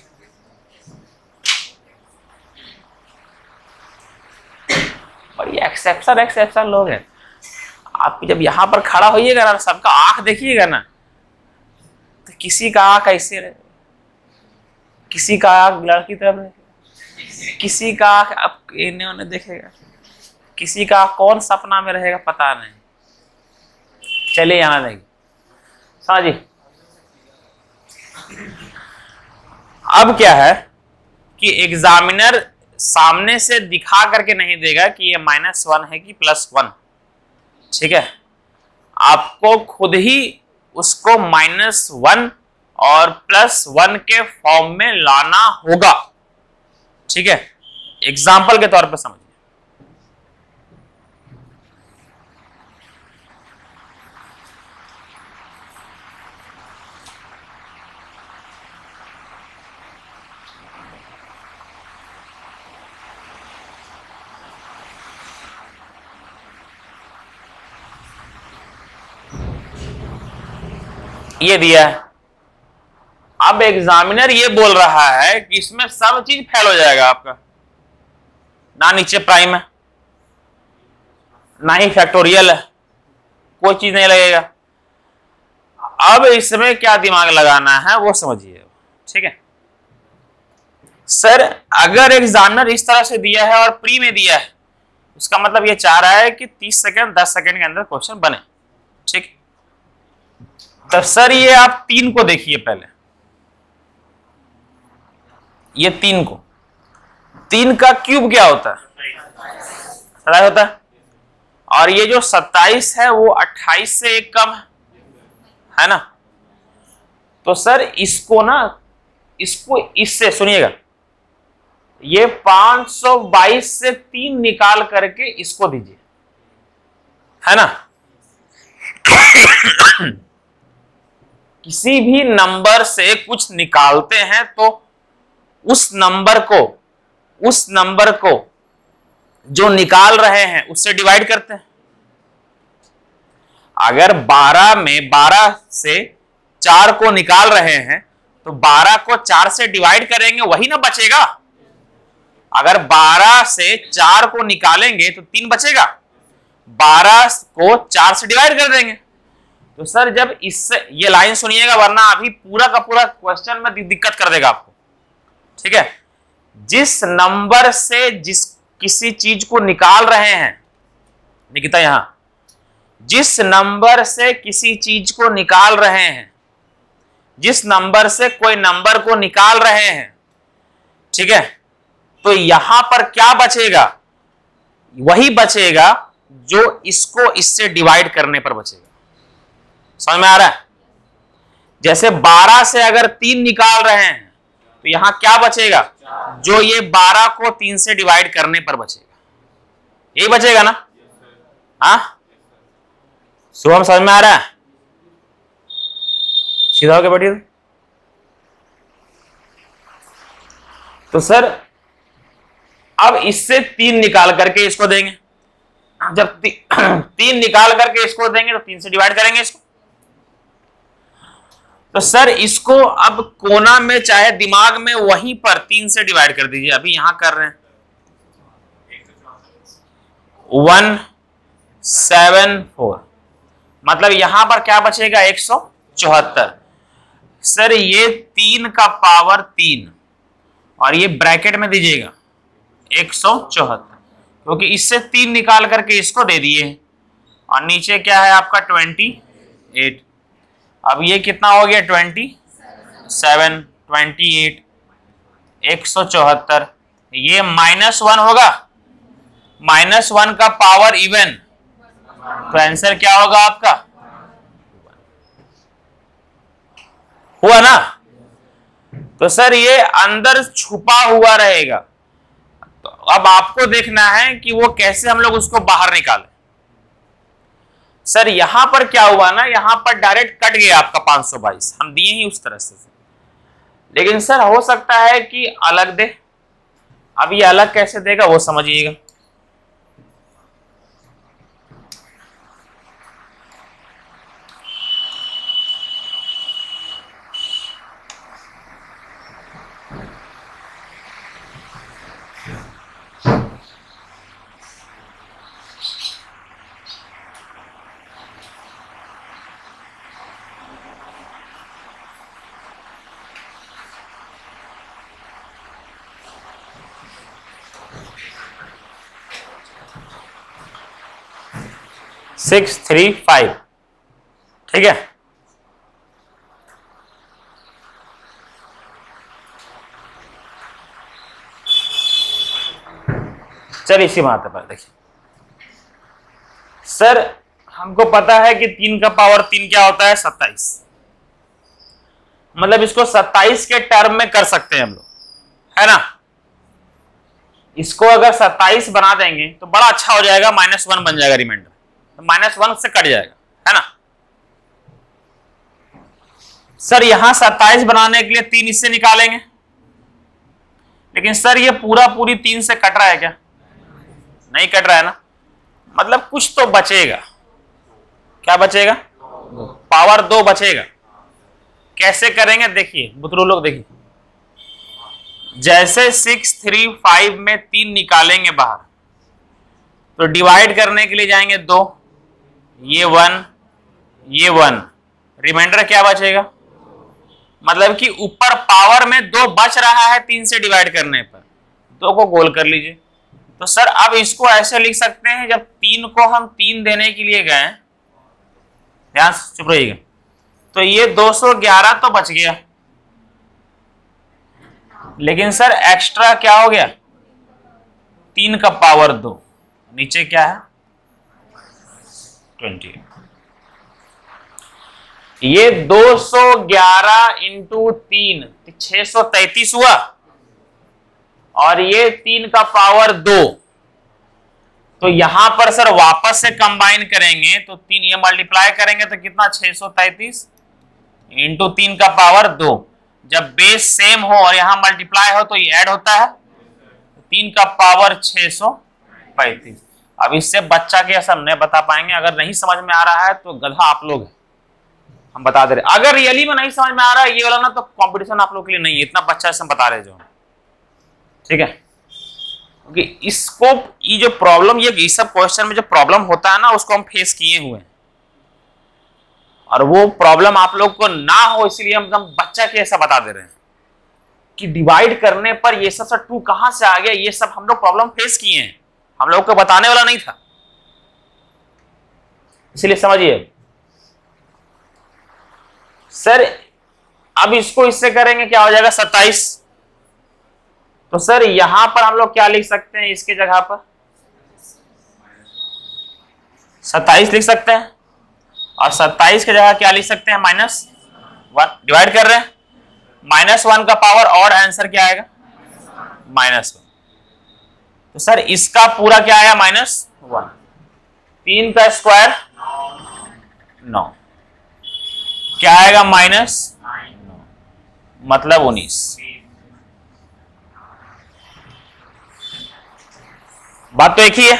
बड़ी एक्सेप्शन एक्सेप्शन लोग हैं। आप जब यहां पर खड़ा होइएगा ना, सबका आंख देखिएगा ना, तो किसी का आंख ऐसे रहे, किसी का आंख लड़की तरफ रहे, किसी का आंख अब इन्हें उन्हें देखेगा, किसी का कौन सपना में रहेगा पता नहीं। चलिए यहां देखिए हाँ जी। अब क्या है कि एग्जामिनर सामने से दिखा करके नहीं देगा कि ये माइनस वन है कि प्लस वन, ठीक है, आपको खुद ही उसको माइनस वन और प्लस वन के फॉर्म में लाना होगा, ठीक है। एग्जाम्पल के तौर पर समझिए, ये दिया है। अब एग्जामिनर ये बोल रहा है कि इसमें सब चीज फेल हो जाएगा आपका, ना नीचे प्राइम है ना ही फैक्टोरियल है, कोई चीज नहीं लगेगा। अब इसमें क्या दिमाग लगाना है वो समझिए, ठीक है। सर अगर एग्जामिनर इस तरह से दिया है और प्री में दिया है, उसका मतलब ये चाह रहा है कि तीस सेकंड दस सेकंड के अंदर क्वेश्चन बने, ठीक। तो सर ये आप तीन को देखिए पहले, ये तीन को, तीन का क्यूब क्या होता है, सताइस होता है, और ये जो सत्ताईस है वो अट्ठाईस से एक कम है, है ना। तो सर इसको ना, इसको इससे सुनिएगा, ये पांच सौ बाईस से तीन निकाल करके इसको दीजिए, है ना। किसी भी नंबर से कुछ निकालते हैं तो उस नंबर को उस नंबर को जो निकाल रहे हैं उससे डिवाइड करते हैं। अगर बारह में बारह से चार को निकाल रहे हैं तो बारह को चार से डिवाइड करेंगे, वही ना बचेगा। अगर बारह से चार को निकालेंगे तो तीन बचेगा, बारह को चार से डिवाइड कर देंगे। तो सर जब इससे, ये लाइन सुनिएगा वरना अभी पूरा का पूरा क्वेश्चन में दिक्कत कर देगा आपको, ठीक है। जिस नंबर से जिस किसी चीज को निकाल रहे हैं, निकिता यहां, जिस नंबर से किसी चीज को निकाल रहे हैं, जिस नंबर से कोई नंबर को निकाल रहे हैं, ठीक है, तो यहां पर क्या बचेगा, वही बचेगा जो इसको इससे डिवाइड करने पर बचेगा। समझ में आ रहा है? जैसे बारह से अगर तीन निकाल रहे हैं तो यहां क्या बचेगा, जो ये बारह को तीन से डिवाइड करने पर बचेगा, यही बचेगा ना। हाँ शुभम समझ में आ रहा है? सीधा होके बैठिए। तो सर अब इससे तीन निकाल करके इसको देंगे, जब ती, तीन निकाल करके इसको देंगे तो तीन से डिवाइड करेंगे इसको। तो सर इसको अब कोना में चाहे दिमाग में वहीं पर तीन से डिवाइड कर दीजिए, अभी यहां कर रहे हैं वन सेवन फोर, मतलब यहां पर क्या बचेगा एक सौ चौहत्तर। सर ये तीन का पावर तीन और ये ब्रैकेट में दीजिएगा एक सौ चौहत्तर, क्योंकि इससे तीन निकाल करके इसको दे दिए और नीचे क्या है आपका ट्वेंटी एट। अब ये कितना हो गया ट्वेंटी सेवन, ट्वेंटी एट, एक सौ चौहत्तर, ये माइनस वन होगा, माइनस वन का पावर इवन, तो आंसर क्या होगा आपका, हुआ ना। तो सर ये अंदर छुपा हुआ रहेगा, तो अब आपको देखना है कि वो कैसे हम लोग उसको बाहर निकालें। सर यहां पर क्या हुआ ना, यहां पर डायरेक्ट कट गया आपका पाँच सौ बाईस, हम दिए ही उस तरह से, लेकिन सर हो सकता है कि अलग दे। अब ये अलग कैसे देगा वो समझिएगा। सिक्स थ्री फाइव, ठीक है। चलिए इसी बात पर देखिए सर, हमको पता है कि तीन का पावर तीन क्या होता है, सत्ताईस। मतलब इसको सत्ताईस के टर्म में कर सकते हैं हम लोग, है ना। इसको अगर सत्ताईस बना देंगे तो बड़ा अच्छा हो जाएगा, माइनस वन बन जाएगा रिमाइंडर, तो माइनस वन से कट जाएगा, है ना। सर यहां सत्ताईस बनाने के लिए तीन इससे निकालेंगे, लेकिन सर ये पूरा पूरी तीन से कट रहा है क्या, नहीं कट रहा है ना। मतलब कुछ तो बचेगा, क्या बचेगा, पावर दो बचेगा। कैसे करेंगे देखिए बुतरू लोग, देखिए जैसे सिक्स थ्री फाइव में तीन निकालेंगे बाहर, तो डिवाइड करने के लिए जाएंगे दो, ये वन, ये वन, रिमाइंडर क्या बचेगा। मतलब कि ऊपर पावर में दो बच रहा है तीन से डिवाइड करने पर, दो को गोल कर लीजिए। तो सर अब इसको ऐसे लिख सकते हैं, जब तीन को हम तीन देने के लिए गए, ध्यान से चुप रहिएगा, तो ये दो सौ ग्यारह तो बच गया, लेकिन सर एक्स्ट्रा क्या हो गया, तीन का पावर दो, नीचे क्या है ट्वेंटी। ये दो सौ ग्यारह इंटू तीन छह सौ तैतीस हुआ, और ये तीन का पावर दो, तो यहां पर सर वापस से कंबाइन करेंगे तो तीन ये मल्टीप्लाई करेंगे तो कितना, छह सौ तैतीस इंटू तीन का पावर दो। जब बेस सेम हो और यहां मल्टीप्लाई हो तो ये ऐड होता है, तीन का पावर छह सौ पैंतीस। अब इससे बच्चा के ऐसा नहीं बता पाएंगे, अगर नहीं समझ में आ रहा है तो गधा आप लोग, हम बता दे रहे। अगर रियली में नहीं समझ में आ रहा है ये वाला ना, तो कंपटीशन आप लोग के लिए नहीं है, इतना बच्चा से हम बता रहे जो, ठीक है। क्योंकि इसको ये जो प्रॉब्लम, ये ये सब क्वेश्चन में जो प्रॉब्लम होता है ना, उसको हम फेस किए हुए हैं, और वो प्रॉब्लम आप लोग को ना हो इसलिए हम एकदम बच्चा के ऐसा बता दे रहे हैं कि डिवाइड करने पर ये सब टू कहां से आ गया, ये सब हम लोग प्रॉब्लम फेस किए हैं, हम लोग को बताने वाला नहीं था, इसलिए समझिए। सर अब इसको इससे करेंगे क्या हो जाएगा, सत्ताईस। तो सर यहां पर हम लोग क्या लिख सकते हैं, इसके जगह पर सत्ताईस लिख सकते हैं, और सत्ताईस की जगह क्या लिख सकते हैं, माइनस वन। डिवाइड कर रहे हैं, माइनस वन का पावर, और आंसर क्या आएगा, माइनस वन। तो सर इसका पूरा क्या आया, माइनस वन। तीन का स्क्वायर नौ, क्या आएगा, माइनस नौ, मतलब उन्नीस। बात तो एक ही है।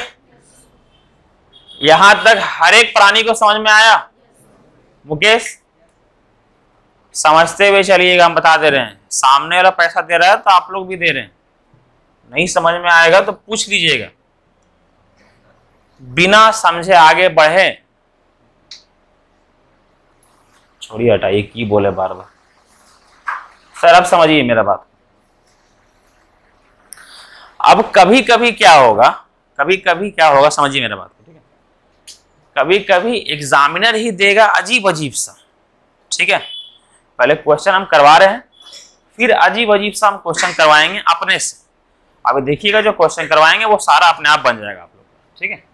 यहां तक हर एक प्राणी को समझ में आया मुकेश, समझते हुए चलिएगा, हम बता दे रहे हैं, सामने वाला पैसा दे रहा है तो आप लोग भी दे रहे हैं, नहीं समझ में आएगा तो पूछ लीजिएगा, बिना समझे आगे बढ़े, छोड़िए हटाइए, की बोले बार बार। सर अब समझिए मेरा बात। अब कभी कभी क्या होगा, कभी कभी क्या होगा, समझिए मेरा बात को, ठीक है। कभी कभी एग्जामिनर ही देगा अजीब अजीब सा, ठीक है। पहले क्वेश्चन हम करवा रहे हैं, फिर अजीब अजीब सा हम क्वेश्चन करवाएंगे अपने से। अब देखिएगा जो क्वेश्चन करवाएंगे वो सारा अपने आप बन जाएगा आप लोग, ठीक है।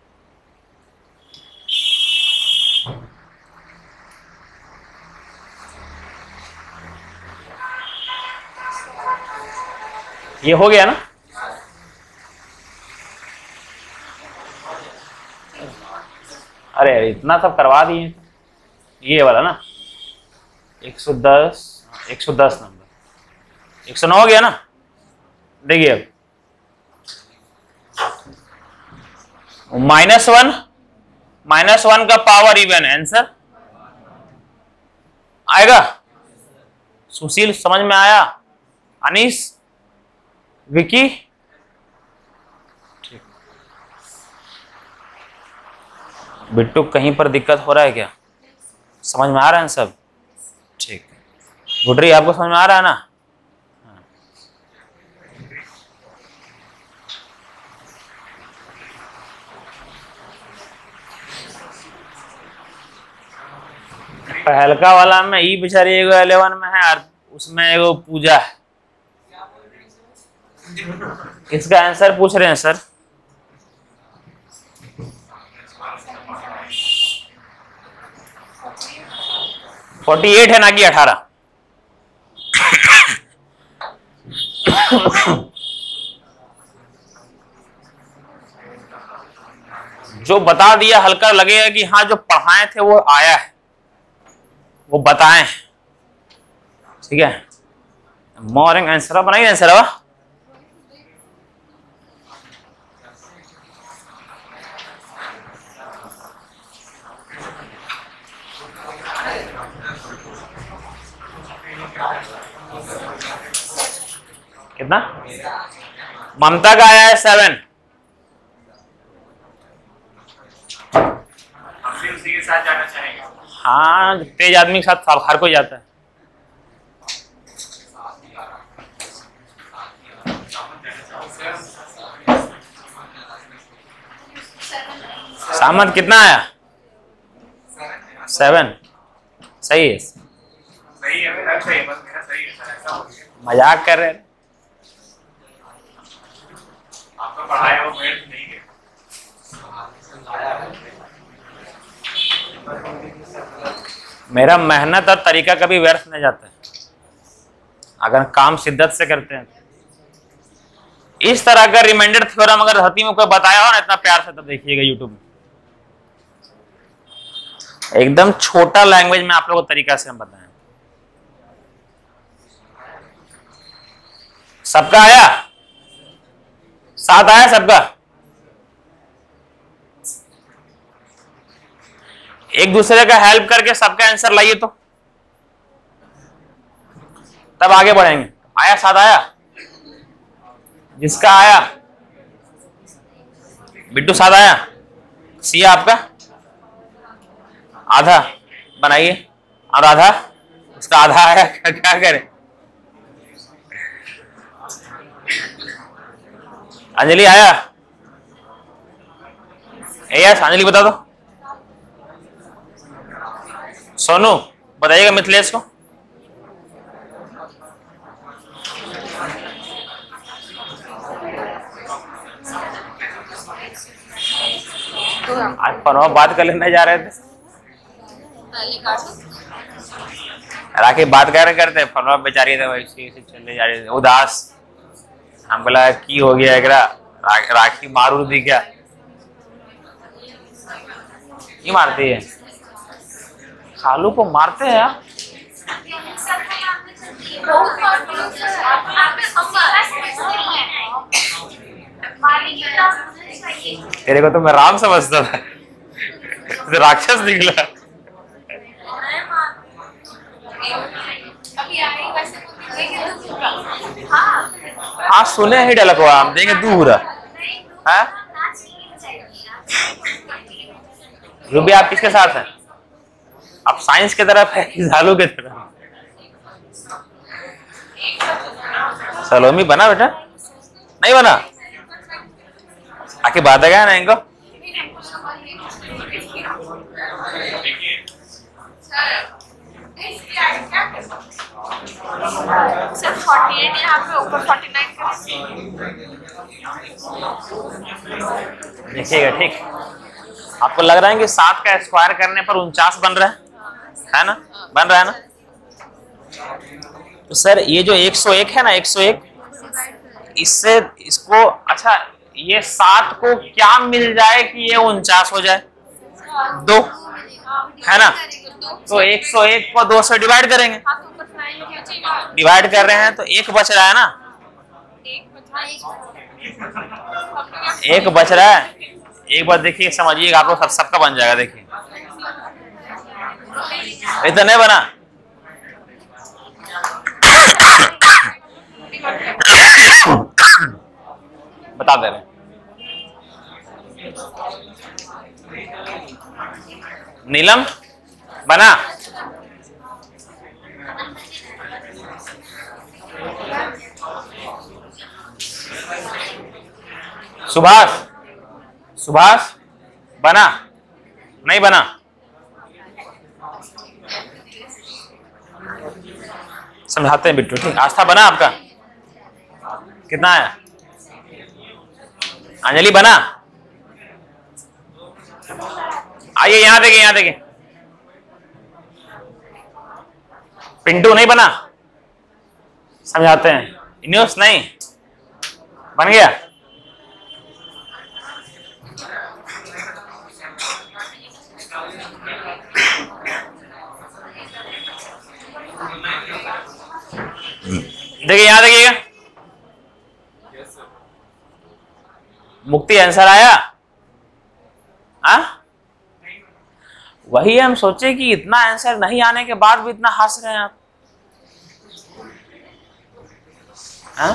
ये हो गया ना। अरे यार इतना सब करवा दिए। ये वाला ना एक सौ दस, एक सौ दस नंबर, एक सौ नौ हो गया ना। देखिए अब माइनस वन, माइनस वन का पावर इवन आंसर आएगा। सुशील समझ में आया? अनीस, विकी, ठीक। बिट्टू कहीं पर दिक्कत हो रहा है क्या? समझ में आ रहा है सब? ठीक। गुडरी आपको समझ में आ रहा है ना? पहलका वाला में ई बेचारी एगो इलेवन में है और उसमें एगो पूजा है। इसका आंसर पूछ रहे हैं सर। फोर्टी एट है ना कि अठारह? जो बता दिया हल्का लगेगा कि हाँ जो पढ़ाए थे वो आया है, वो बताएं। ठीक है, मॉर्निंग आंसर बनाइए। आंसर है कितना? ममता का आया है सेवन। उसी के साथ जाना चाहेंगे। हाँ, तेज आदमी के साथ सब हर कोई जाता है। सामत कितना आया? सेवन। सही है, सही है, मेरा सही है, बस मेरा सही है सर, ऐसा हो गया। मजाक कर रहे हैं। आपका पढ़ाया वो मेरे नहीं है। मेरा मेहनत और तरीका कभी व्यर्थ नहीं जाता है अगर काम शिद्दत से करते हैं। इस तरह का रिमाइंडर थ्योरम अगर धरती में कोई बताया हो ना इतना प्यार से, तब देखिएगा यूट्यूब में। एकदम छोटा लैंग्वेज में आप लोगों को तरीका से हम बताएं। सबका आया? सात आया सबका? एक दूसरे का हेल्प करके सबका आंसर लाइए तो तब आगे बढ़ेंगे। आया? सात आया? जिसका आया? बिट्टू सात आया? सी आपका आधा बनाइए और आधा उसका आधा आया। क्या करें? अंजलि आया? यस, अंजलि बता दो। सोनू बताइएगा मिथिलेश को। आज पनवा बात कर लेने जा रहे थे, राखी बात कर करते फनवा बेचारी थे वैसे चले जा रहे थे उदास। हम बोला की हो गया एकरा, रा, राखी मारू दी क्या? ये मारती है, खालू को मारते हैं यार। तेरे को तो मैं राम समझता था, तो राक्षस निकला। हाँ सुने ही डलक हुआ, हम देंगे दूर है। रूबी आप किसके साथ हैं? आप साइंस की तरफ है कि झालू की तरफ? सलोमी बना बेटा? नहीं बना? आके बात है ना इनको। सिर्फ अड़तालीस यहाँ पे ऊपर उनचास देखिएगा ठीक। आपको लग रहा है कि सात का स्क्वायर करने पर उनचास बन रहा है, है ना? बन रहा है ना? तो सर ये जो एक सौ एक है ना, एक सौ एक, इससे इसको अच्छा ये सात को क्या मिल जाए कि ये उनचास हो जाए? दो, है ना? तो एक सौ एक को दो से डिवाइड करेंगे, डिवाइड कर रहे हैं तो एक बच रहा है ना, एक बच रहा है। एक बार देखिए, समझिएगा, आप लोग सब सबका बन जाएगा। देखिए इतना नहीं बना, बता दे रहे नीलम बना, सुभाष सुभाष बना, नहीं बना? समझाते हैं बिट्टू, ठीक? आस्था बना आपका? कितना आया? अंजलि बना? आइए यहां देखिए, यहां देखिए। पिंटू नहीं बना? समझाते हैं। इन्यूस नहीं बन गया? देखिए यहां देखिएगा, मुक्ति आंसर आया? आ? वही हम सोचे कि इतना आंसर नहीं आने के बाद भी इतना हंस रहे हैं आप। आ?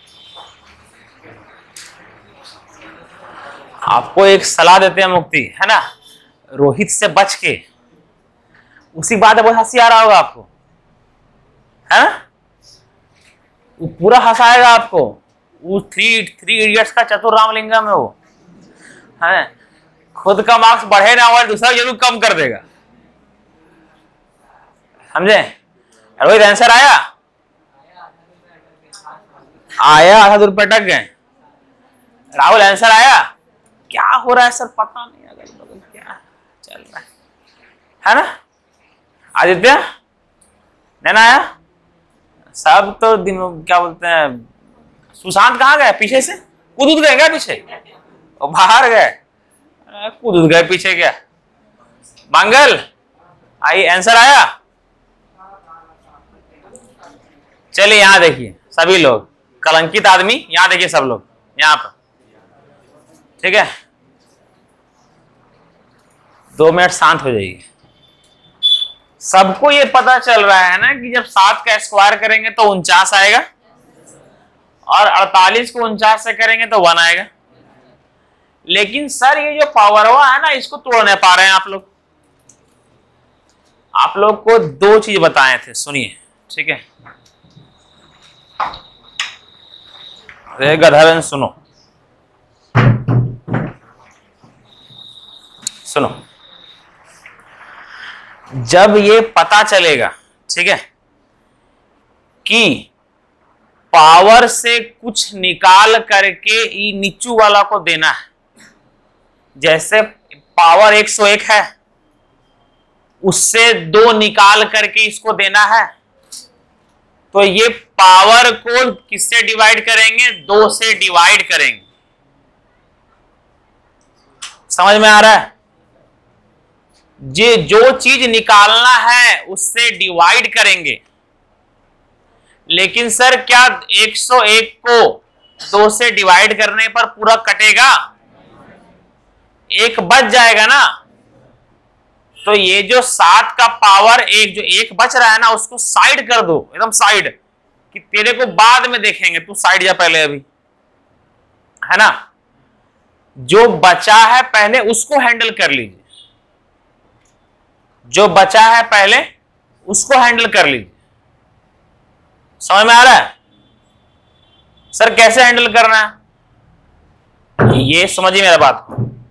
आपको एक सलाह देते हैं मुक्ति, है ना? रोहित से बच के, उसी बात बहुत हंसी आ रहा होगा आपको, है ना? वो पूरा हंसाएगा आपको। वो थ्री थ्री इडियट्स का चतुर रामलिंगम है वो, है? खुद का मार्क्स बढ़े ना और दूसरा जरूर कम कर देगा, समझे? रोहित आंसर आया? आया, आधा दूर पटक गए। राहुल आंसर आया? क्या हो रहा है सर पता नहीं, अगल बगल क्या चल रहा है, है ना? आदित्य नैना आया? सब तो दिनों क्या बोलते हैं, सुशांत कहाँ गए? पीछे से कूद गए क्या पीछे? और बाहर गए, कूद गए पीछे क्या? मंगल आई, आंसर आया? चलिए यहां देखिए सभी लोग, कलंकित आदमी यहां देखिए, सब लोग यहां पर, ठीक है? दो मिनट शांत हो जाइए। सबको ये पता चल रहा है ना कि जब सात का स्क्वायर करेंगे तो उनचास आएगा, और अड़तालीस को उनचास से करेंगे तो वन आएगा। लेकिन सर ये जो पावरवा है ना, इसको तोड़ नहीं पा रहे हैं आप लोग। आप लोग को दो चीज बताए थे, सुनिए, ठीक है? अरे गधरन सुनो, सुनो। जब ये पता चलेगा, ठीक है, कि पावर से कुछ निकाल करके ई नीचू वाला को देना है, जैसे पावर एक सौ एक है, उससे दो निकाल करके इसको देना है, तो ये पावर को किससे डिवाइड करेंगे? दो से डिवाइड करेंगे। समझ में आ रहा है? ये जो चीज निकालना है उससे डिवाइड करेंगे। लेकिन सर क्या एक सौ एक को दो से डिवाइड करने पर पूरा कटेगा? एक बच जाएगा ना। तो ये जो सात का पावर एक जो एक बच रहा है ना, उसको साइड कर दो, एकदम साइड, कि तेरे को बाद में देखेंगे, तू साइड जा पहले अभी, है ना? जो बचा है पहले उसको हैंडल कर लीजिए, जो बचा है पहले उसको हैंडल कर लीजिए। समझ में आ रहा है? सर कैसे हैंडल करना है ये समझिए मेरा बात।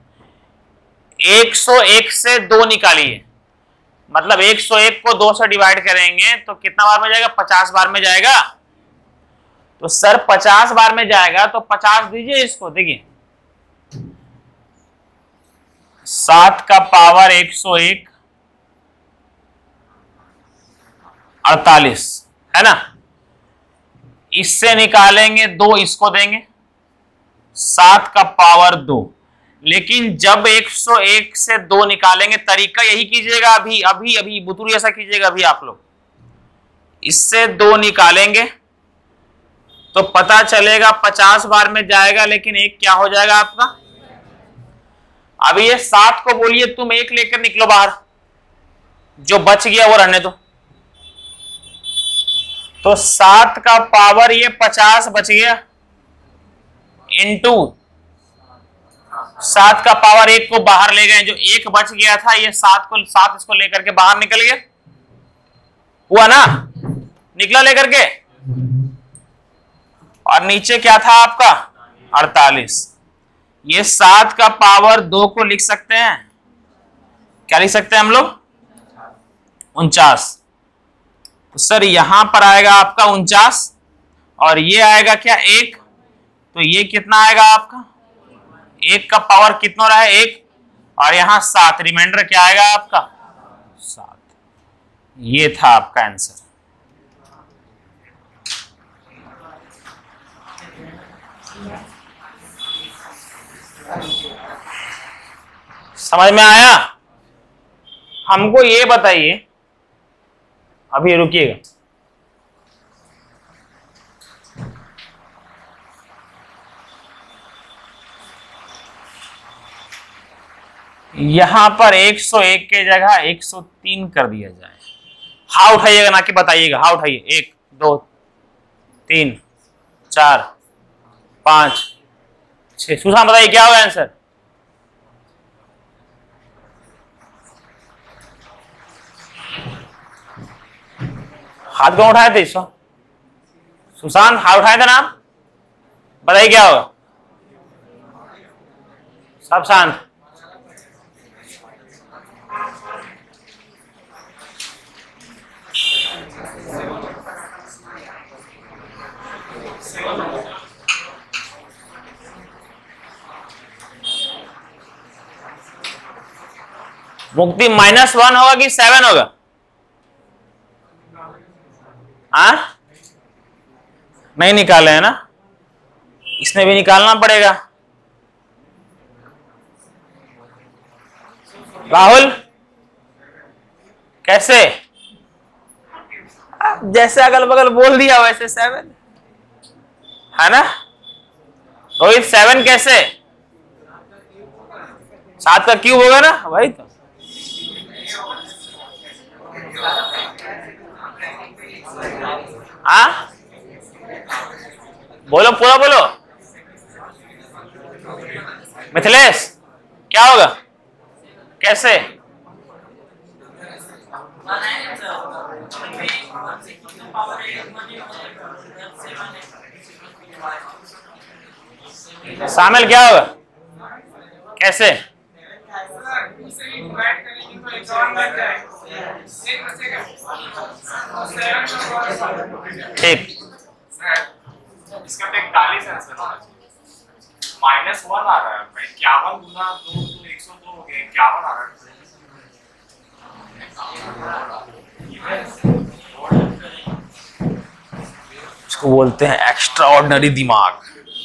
एक सौ एक से दो निकालिए, मतलब एक सौ एक को दो से डिवाइड करेंगे तो कितना बार में जाएगा? पचास बार में जाएगा। तो सर पचास बार में जाएगा तो पचास दीजिए इसको। देखिए सात का पावर एक सौ एक, अड़तालीस, है ना? इससे निकालेंगे दो, इसको देंगे, सात का पावर दो, लेकिन जब एक सौ एक से दो निकालेंगे, तरीका यही कीजिएगा, अभी अभी अभी बुतुरी ऐसा कीजिएगा। अभी आप लोग इससे दो निकालेंगे तो पता चलेगा पचास बार में जाएगा, लेकिन एक क्या हो जाएगा आपका। अभी ये सात को बोलिए तुम एक लेकर निकलो बाहर, जो बच गया वो रहने दो। तो सात का पावर ये पचास बच गया, इनटू सात का पावर एक को बाहर ले गए, जो एक बच गया था ये सात को सात इसको लेकर के बाहर निकल गया, हुआ ना, निकला लेकर के। और नीचे क्या था आपका अड़तालीस। ये सात का पावर दो को लिख सकते हैं, क्या लिख सकते हैं हम लोग, उनचास। तो सर यहां पर आएगा आपका उनचास और ये आएगा क्या एक, तो ये कितना आएगा आपका, एक का पावर कितना रहा है एक, और यहां सात, रिमाइंडर क्या आएगा आपका सात। ये था आपका आंसर। समझ में आया। हमको ये बताइए, अभी रुकिएगा, यहां पर एक सौ एक के जगह एक सौ तीन कर दिया जाए। हाँ उठाइएगा ना कि बताइएगा, हाँ उठाइए, एक दो तीन चार पांच छह। सुशांत बताइए क्या होगा आंसर। हाथ कौन उठाए थे इसको, सुशांत हाथ उठाए थे ना आप, बताइए क्या होगा। सब शांत। मुक्ति माइनस वन होगा कि सेवन होगा, हाँ नहीं निकाले है ना, इसमें भी निकालना पड़ेगा। राहुल कैसे, जैसे अगल बगल बोल दिया वैसे सेवन है ना। रोहित सेवन कैसे, सात का क्यूब होगा ना भाई। तो हाँ बोलो पूरा बोलो। मिथिलेश क्या होगा, कैसे, शामिल क्या होगा, कैसे, ठीक। इसका तो इकतालीस आंसर होना चाहिए। माइनस वन आ रहा है, इक्यावन गुना दो तो एक सौ दो हो गया, इक्यावन आ रहा है। इसको बोलते हैं एक्स्ट्रा ऑर्डिनरी दिमाग,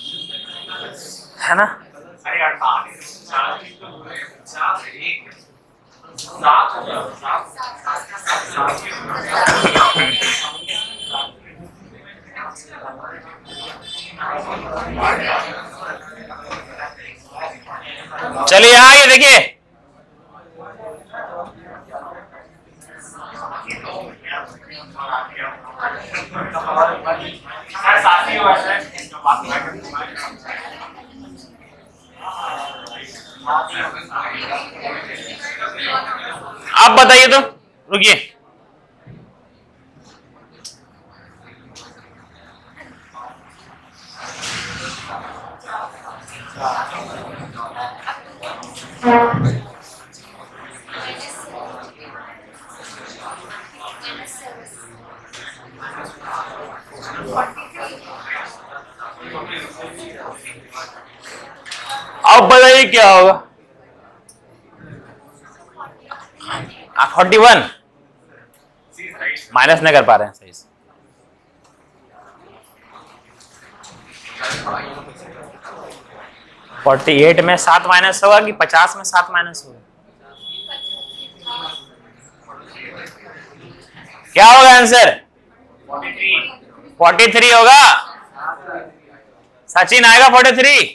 है ना। अरे अड़तालीस चालीस तो हुए, पचास एक सात हो गया, सात चलिए यहाँ ये देखिए, साथी हुआ है। आप बताइए तो, रुकिए अब बताइए क्या होगा। फोर्टी वन माइनस नहीं कर पा रहे हैं सही से। अड़तालीस में सात माइनस होगा कि पचास में सात माइनस होगा? क्या होगा आंसर? तैंतालीस होगा। सचिन आएगा तैंतालीस?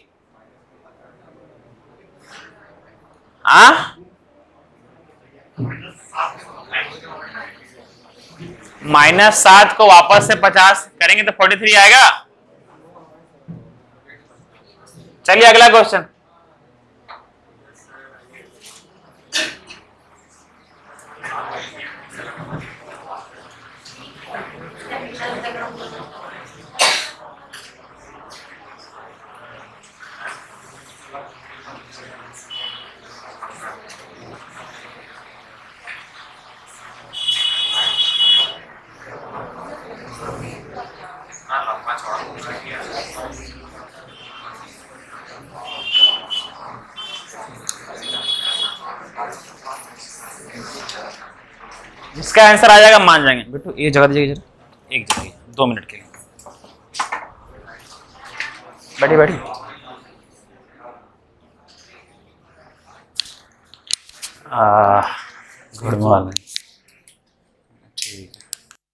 हाँ, माइनस सात को वापस से पचास करेंगे तो तैंतालीस आएगा। चलिए अगला क्वेश्चन। इसका आंसर आ जाएगा, मान जाएंगे बेटू। ये जगह दीजिए जरा, एक जगह, दो मिनट के लिए बैठी बैठी। Good morning. ठीक है,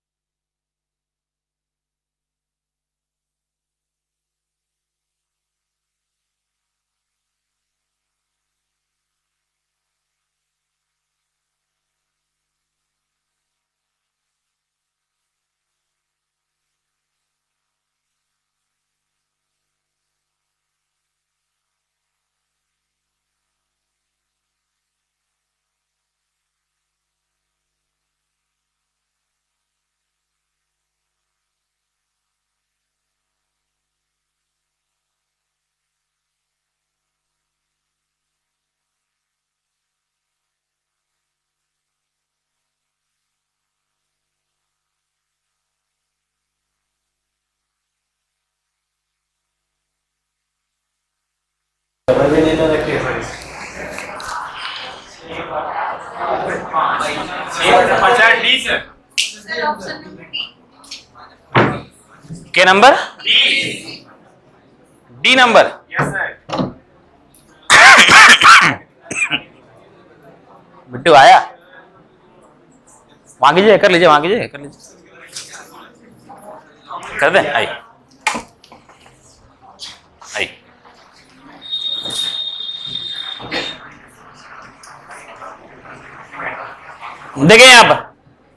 के नंबर डी नंबर। बिट्टू आया? वहां कीजिए, कर लीजिए, वहां कीजिए, कर लीजिए, कर दे। आई आई देखिए यहां पर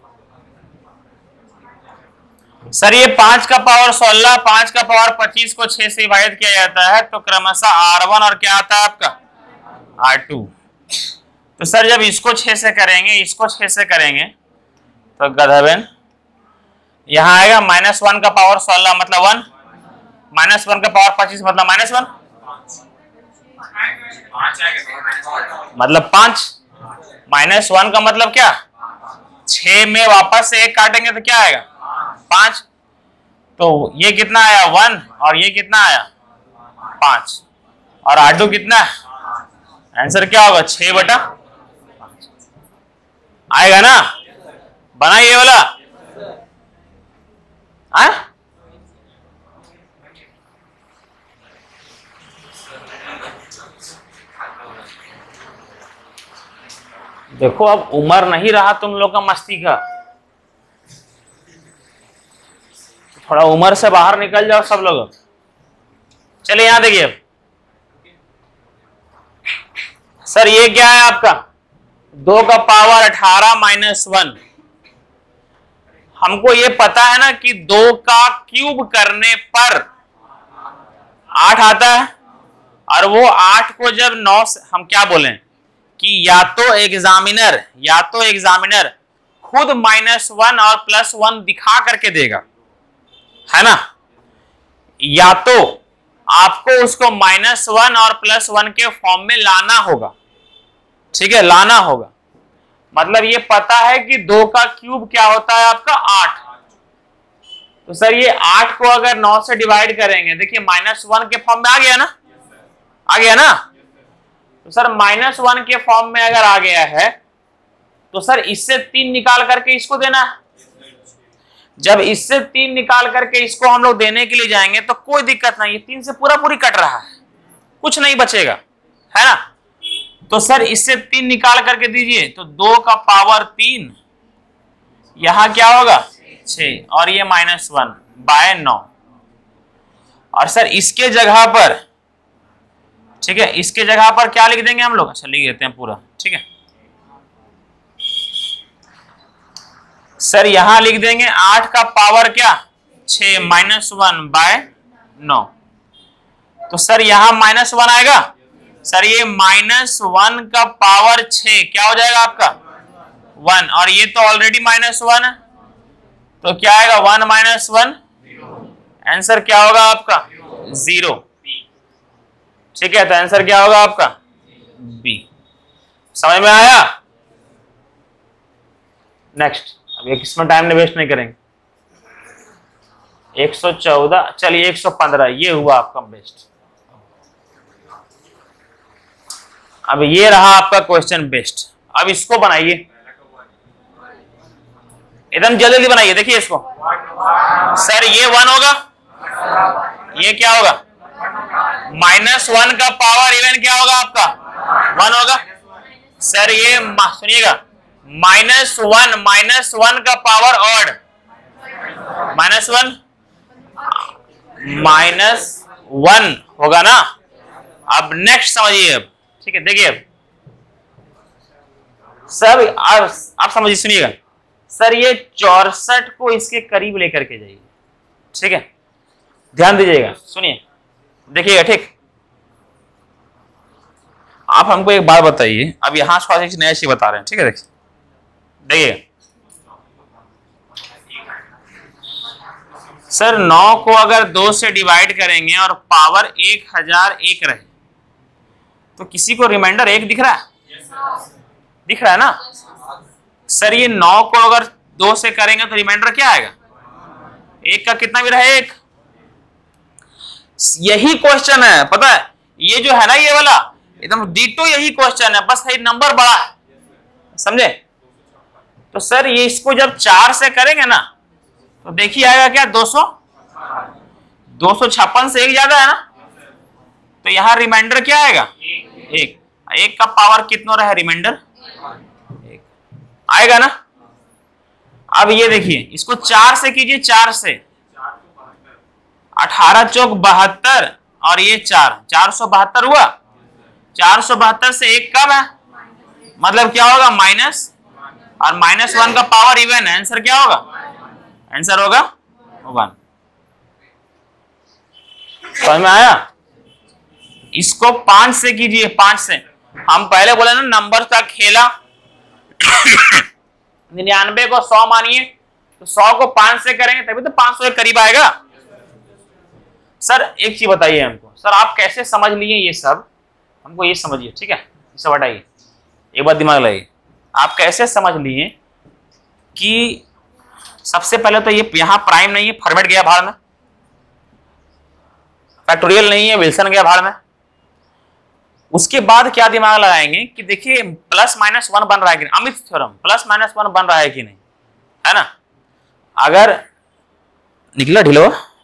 सर, ये पांच का पावर सोलह, पांच का पावर पच्चीस को छह से विभाजित किया जाता है तो क्रमशः आर वन और क्या आता है आपका आर टू। तो सर जब इसको छह से करेंगे, इसको छह से करेंगे तो गधबेन यहां आएगा माइनस वन का पावर सोलह मतलब वन, माइनस वन का पावर पच्चीस मतलब माइनस वन मतलब पांच, माइनस वन का मतलब क्या, छह में वापस से एक काटेंगे तो क्या आएगा पांच। तो ये कितना आया वन और ये कितना आया पांच, और आर टू कितना, आंसर क्या होगा छह बटा आएगा ना। बना ये वाला आ? देखो अब उम्र नहीं रहा तुम लोग का मस्ती का, थोड़ा उम्र से बाहर निकल जाओ सब लोग। चलिए यहां देखिए, अब सर ये क्या है आपका दो का पावर अठारह माइनस वन। हमको ये पता है ना कि दो का क्यूब करने पर आठ आता है, और वो आठ को जब नौ से हम क्या बोले कि या तो एग्जामिनर या तो एग्जामिनर खुद माइनस वन और प्लस वन दिखा करके देगा, है ना, या तो आपको उसको माइनस वन और प्लस वन के फॉर्म में लाना होगा। ठीक है, लाना होगा, मतलब ये पता है कि दो का क्यूब क्या होता है आपका आठ। तो सर ये आठ को अगर नौ से डिवाइड करेंगे, देखिए माइनस वन के फॉर्म में आ गया ना, आ गया ना। तो सर माइनस वन के फॉर्म में अगर आ गया है तो सर इससे तीन निकाल करके इसको देना है। जब इससे तीन निकाल करके इसको हम लोग देने के लिए जाएंगे तो कोई दिक्कत नहीं, तीन से पूरा पूरी कट रहा है, कुछ नहीं बचेगा, है ना। तो सर इससे तीन निकाल करके दीजिए, तो दो का पावर तीन, यहां क्या होगा छह, और ये माइनस वन बाय नौ। और सर इसके जगह पर, ठीक है, इसके जगह पर क्या लिख देंगे हम लोग, अच्छा लिख देते हैं पूरा, ठीक है। सर यहां लिख देंगे आठ का पावर क्या छह माइनस वन बाय नौ। तो सर यहां माइनस वन आएगा, सर ये माइनस वन का पावर छह क्या हो जाएगा आपका वन, और ये तो ऑलरेडी माइनस वन है, तो क्या आएगा वन माइनस वन, आंसर क्या होगा आपका जीरो, ठीक है। तो आंसर क्या होगा आपका बी। समझ में आया। नेक्स्ट, अब एक इसमें टाइम वेस्ट नहीं करेंगे। एक सौ चौदह, चलिए एक सौ पंद्रह, ये हुआ आपका बेस्ट। अब ये रहा आपका क्वेश्चन बेस्ट। अब इसको बनाइए, एकदम जल्दी जल्दी बनाइए। देखिए इसको, सर ये वन होगा, ये क्या होगा माइनस वन का पावर इवन क्या होगा आपका वन होगा। सर ये सुनिएगा, माइनस वन माइनस वन का power odd, minus one minus one होगा ना। अब नेक्स्ट समझिए, अब ठीक है, देखिए अब सर आप आप समझिए, सुनिएगा सर ये चौसठ को इसके करीब लेकर के जाइए, ठीक है, ध्यान दीजिएगा, सुनिए देखिएगा, ठीक। आप हमको एक बात बताइए, अब यहां थोड़ा सा नया चीज बता रहे हैं, ठीक है, देखिए देखिए सर नौ को अगर दो से डिवाइड करेंगे और पावर एक हजार एक रहे, तो किसी को रिमाइंडर एक दिख रहा है, दिख रहा है ना। सर ये नौ को अगर दो से करेंगे तो रिमाइंडर क्या आएगा, एक का कितना भी रहे एक। यही क्वेश्चन है, पता है ये जो है ना ये वाला एकदम डीटो यही क्वेश्चन है, बस है नंबर बड़ा है, समझे। तो सर ये इसको जब चार से करेंगे ना तो देखिए आएगा क्या दो सौ दो सौ छप्पन से एक ज्यादा है ना, तो यहां रिमाइंडर क्या आएगा एक। एक का पावर कितना रहा रिमाइंडर एक आएगा ना। अब ये देखिए इसको चार से कीजिए, चार से अठारह चौक बहत्तर और ये चार चार सौ बहत्तर हुआ। चार सौ बहत्तर से एक कब है, मतलब क्या होगा माइनस, और माइनस वन का पावर इवन है, आंसर क्या होगा, आंसर होगा वन। समझ में आया। इसको पांच से कीजिए, पांच से हम पहले बोले ना नंबर का खेला, निन्यानवे को सौ मानिए तो सौ को पांच से करेंगे तभी तो पांच सौ के करीब आएगा। सर एक चीज बताइए हमको, सर आप कैसे समझ लिए ये सब, हमको ये समझिए, ठीक है, ये सब हटाइए, एक बात दिमाग लगाइए। आप कैसे समझ लिए कि सबसे पहले तो ये यहां प्राइम नहीं है, फॉर्मेट गया भाड़ में, फैक्टोरियल नहीं है, विल्सन गया भाड़ में। उसके बाद क्या दिमाग लगाएंगे कि देखिए प्लस माइनस वन बन रहा है कि नहीं, Amit theorem plus minus one बन रहा है कि नहीं, है ना। अगर निकला ढिलो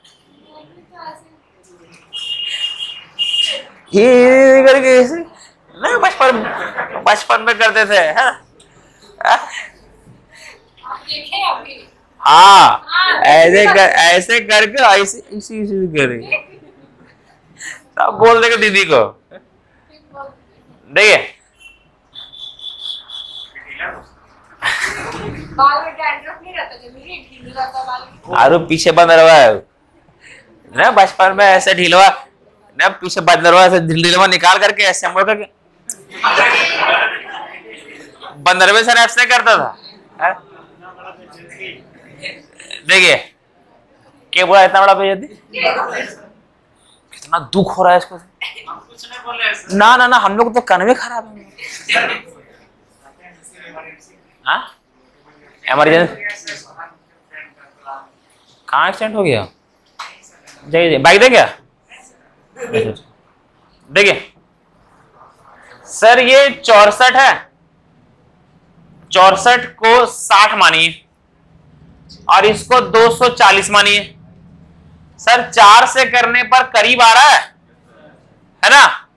ये करके नहीं, बचपन बचपन में करते थे, है ना। हाँ ऐसे कर, ऐसे करके ऐसे इसी इसी करेंगे, सब बोल देगा दीदी को, देखिए बाल में डैंड्रफ नहीं रहता, जब मेरी ढीली रहता बाल। आरु पीछे बंद रहा है ना, बचपन में ऐसे ढीलवा ना, पीछे बंद रहा ऐसे ढीलवा निकाल करके ऐसे मोड़ करके बंदरवे सर ऐसे करता था। देखिए क्या बोला, इतना बड़ा भेज दी, कितना दुख हो रहा है इसको। ना ना ना हम लोग तो कन्वे खराब है, इमरजेंसी कहाँ एक्सीडेंट हो गया, जाइए बाइक दे क्या। देखिए सर ये चौसठ है, चौसठ को साठ मानिए और इसको दो सौ चालीस मानिए। सर चार से करने पर करीब आ रहा है, है ना।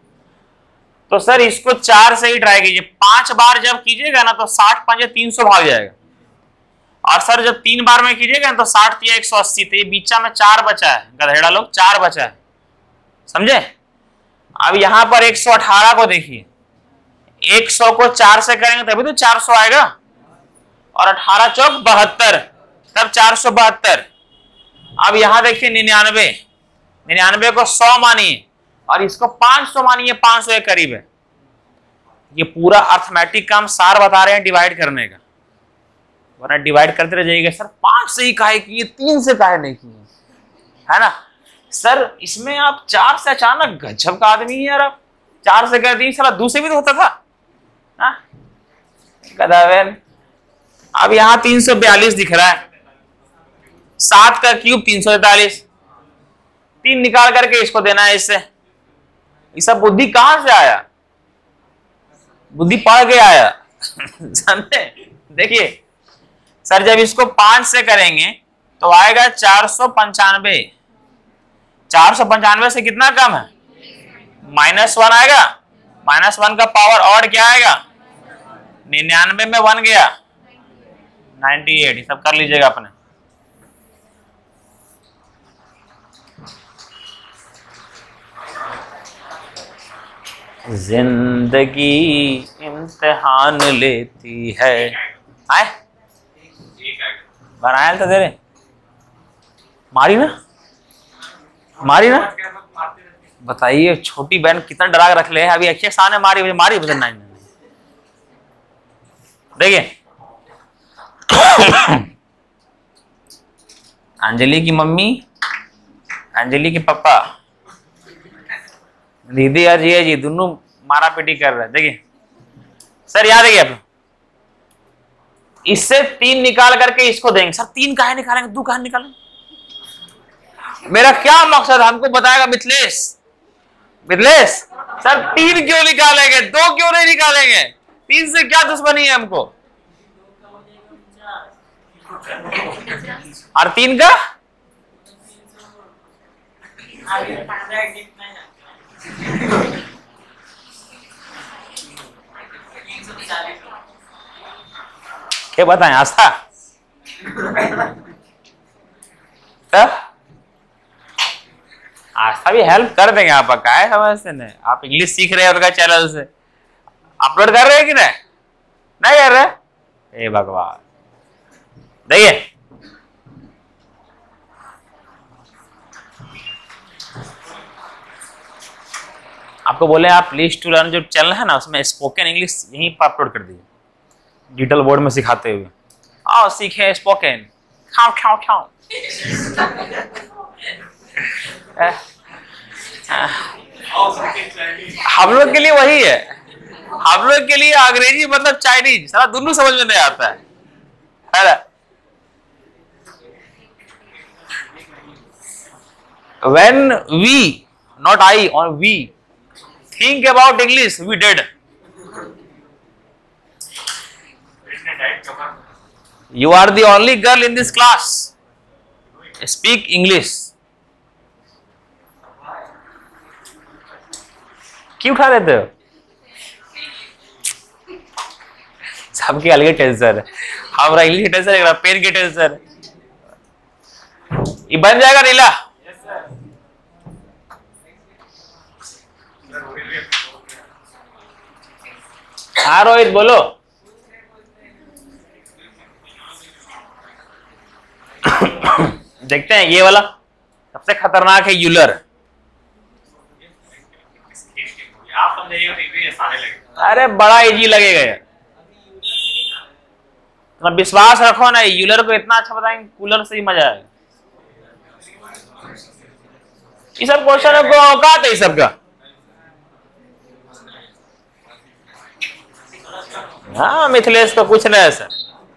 तो सर इसको चार से ही ट्राई कीजिए। पांच बार जब कीजिएगा ना तो साठ पंजे तीन सौ भाग जाएगा, और सर जब तीन बार में कीजिएगा ना तो साठ तिया एक सौ अस्सी। तो ये बीचा में चार बचा है, गधेड़ा लोग, चार बचा है, समझे। अब यहां पर एक सौ अठारह को देखिए, एक सौ को चार से करेंगे तभी तो चार सौ आएगा, और अठारह चौक बहत्तर, तब चार सौ बहत्तर। अब यहां देखिए निन्यानवे, निन्यानवे को सौ मानिए और इसको पांच सौ मानिए, पांच सौ के करीब है। ये पूरा अर्थमेटिक काम सार बता रहे हैं डिवाइड करने का, वरना डिवाइड करते रह जाइएगा सर पांच से ही काहे किए, तीन से काहे नहीं किए, है ना सर। इसमें आप चार से अचानक गजब का आदमी है यार, आप चार से कर दी, साला दूसरे भी तो होता था ना गदावेन। अब यहाँ तीन सौ बयालीस दिख रहा है, सात का क्यूब तीन सौ तैतालीस, तीन निकाल करके इसको देना है इससे। ये सब बुद्धि कहां से आया, बुद्धि पढ़ के आया समझे। देखिए सर जब इसको पांच से करेंगे तो आएगा चार सौ पंचानवे, चार सौ पंचानवे से कितना कम है, माइनस वन आएगा, माइनस वन का पावर और क्या आएगा, निन्यानवे में वन गया नाइन्टी एट। ये सब कर लीजिएगा अपने। जिंदगी इम्तिहान लेती है, आए बनाया तो दे रहे, मारी ना मारी ना। बताइए छोटी बहन कितना डरा के रख ले, अभी अच्छे सामने मारी मारी बदल नहीं। देखिए अंजलि की मम्मी, अंजलि के पापा, दीदी और जी जी दोनों मारा पीटी कर रहे हैं। देखिए सर याद है आप इससे तीन निकाल करके इसको देंगे। सर तीन काहे निकालेंगे, दो काहे निकालेंगे, मेरा क्या मकसद हमको बताएगा मिथिलेश। मिथिलेश सर तीन क्यों निकालेंगे, दो क्यों नहीं निकालेंगे, तीन से क्या दुश्मनी है हमको, और तीन का क्या बताएं आस्था। तब आस्था भी हेल्प कर देंगे आप, क्या है समझते नहीं। आप इंग्लिश सीख रहे हैं उनका चैनल से, अपलोड कर रहे हैं कि नहीं, नहीं कर रहे, ए भगवान। देखिए आपको बोले आप प्लीज टू लर्न जो चैनल है ना उसमें स्पोकन इंग्लिश यहीं पर अपलोड कर दीजिए, डिजिटल बोर्ड में सिखाते हुए। आओ सीखे स्पोकन, खाओ खाओ खाओ। हम लोग के लिए वही है, हम लोग के लिए अंग्रेजी मतलब चाइनीज, सारा दोनों समझ में नहीं आता है, है ना। When we, not I, or we think about English, we did. You are the only girl in this class. Speak English. क्यों उठा देते हो, सबके अलग टेंशन है, हमारा इंग्लिश टेंशन है, पेन की टेंशन है। ये बन जाएगा नीला, हाँ रोहित बोलो। देखते हैं ये वाला सबसे खतरनाक है यूलर। आप समझाइए तो इजी आसानी लगेगा। अरे बड़ा इजी लगेगा यार, तो विश्वास रखो ना, यूलर को इतना अच्छा बताएंगे, कूलर से ही मजा आएगा। ये सब क्वेश्चन को औकात है, सबका। हाँ मिथिलेश को कुछ नहीं है सर।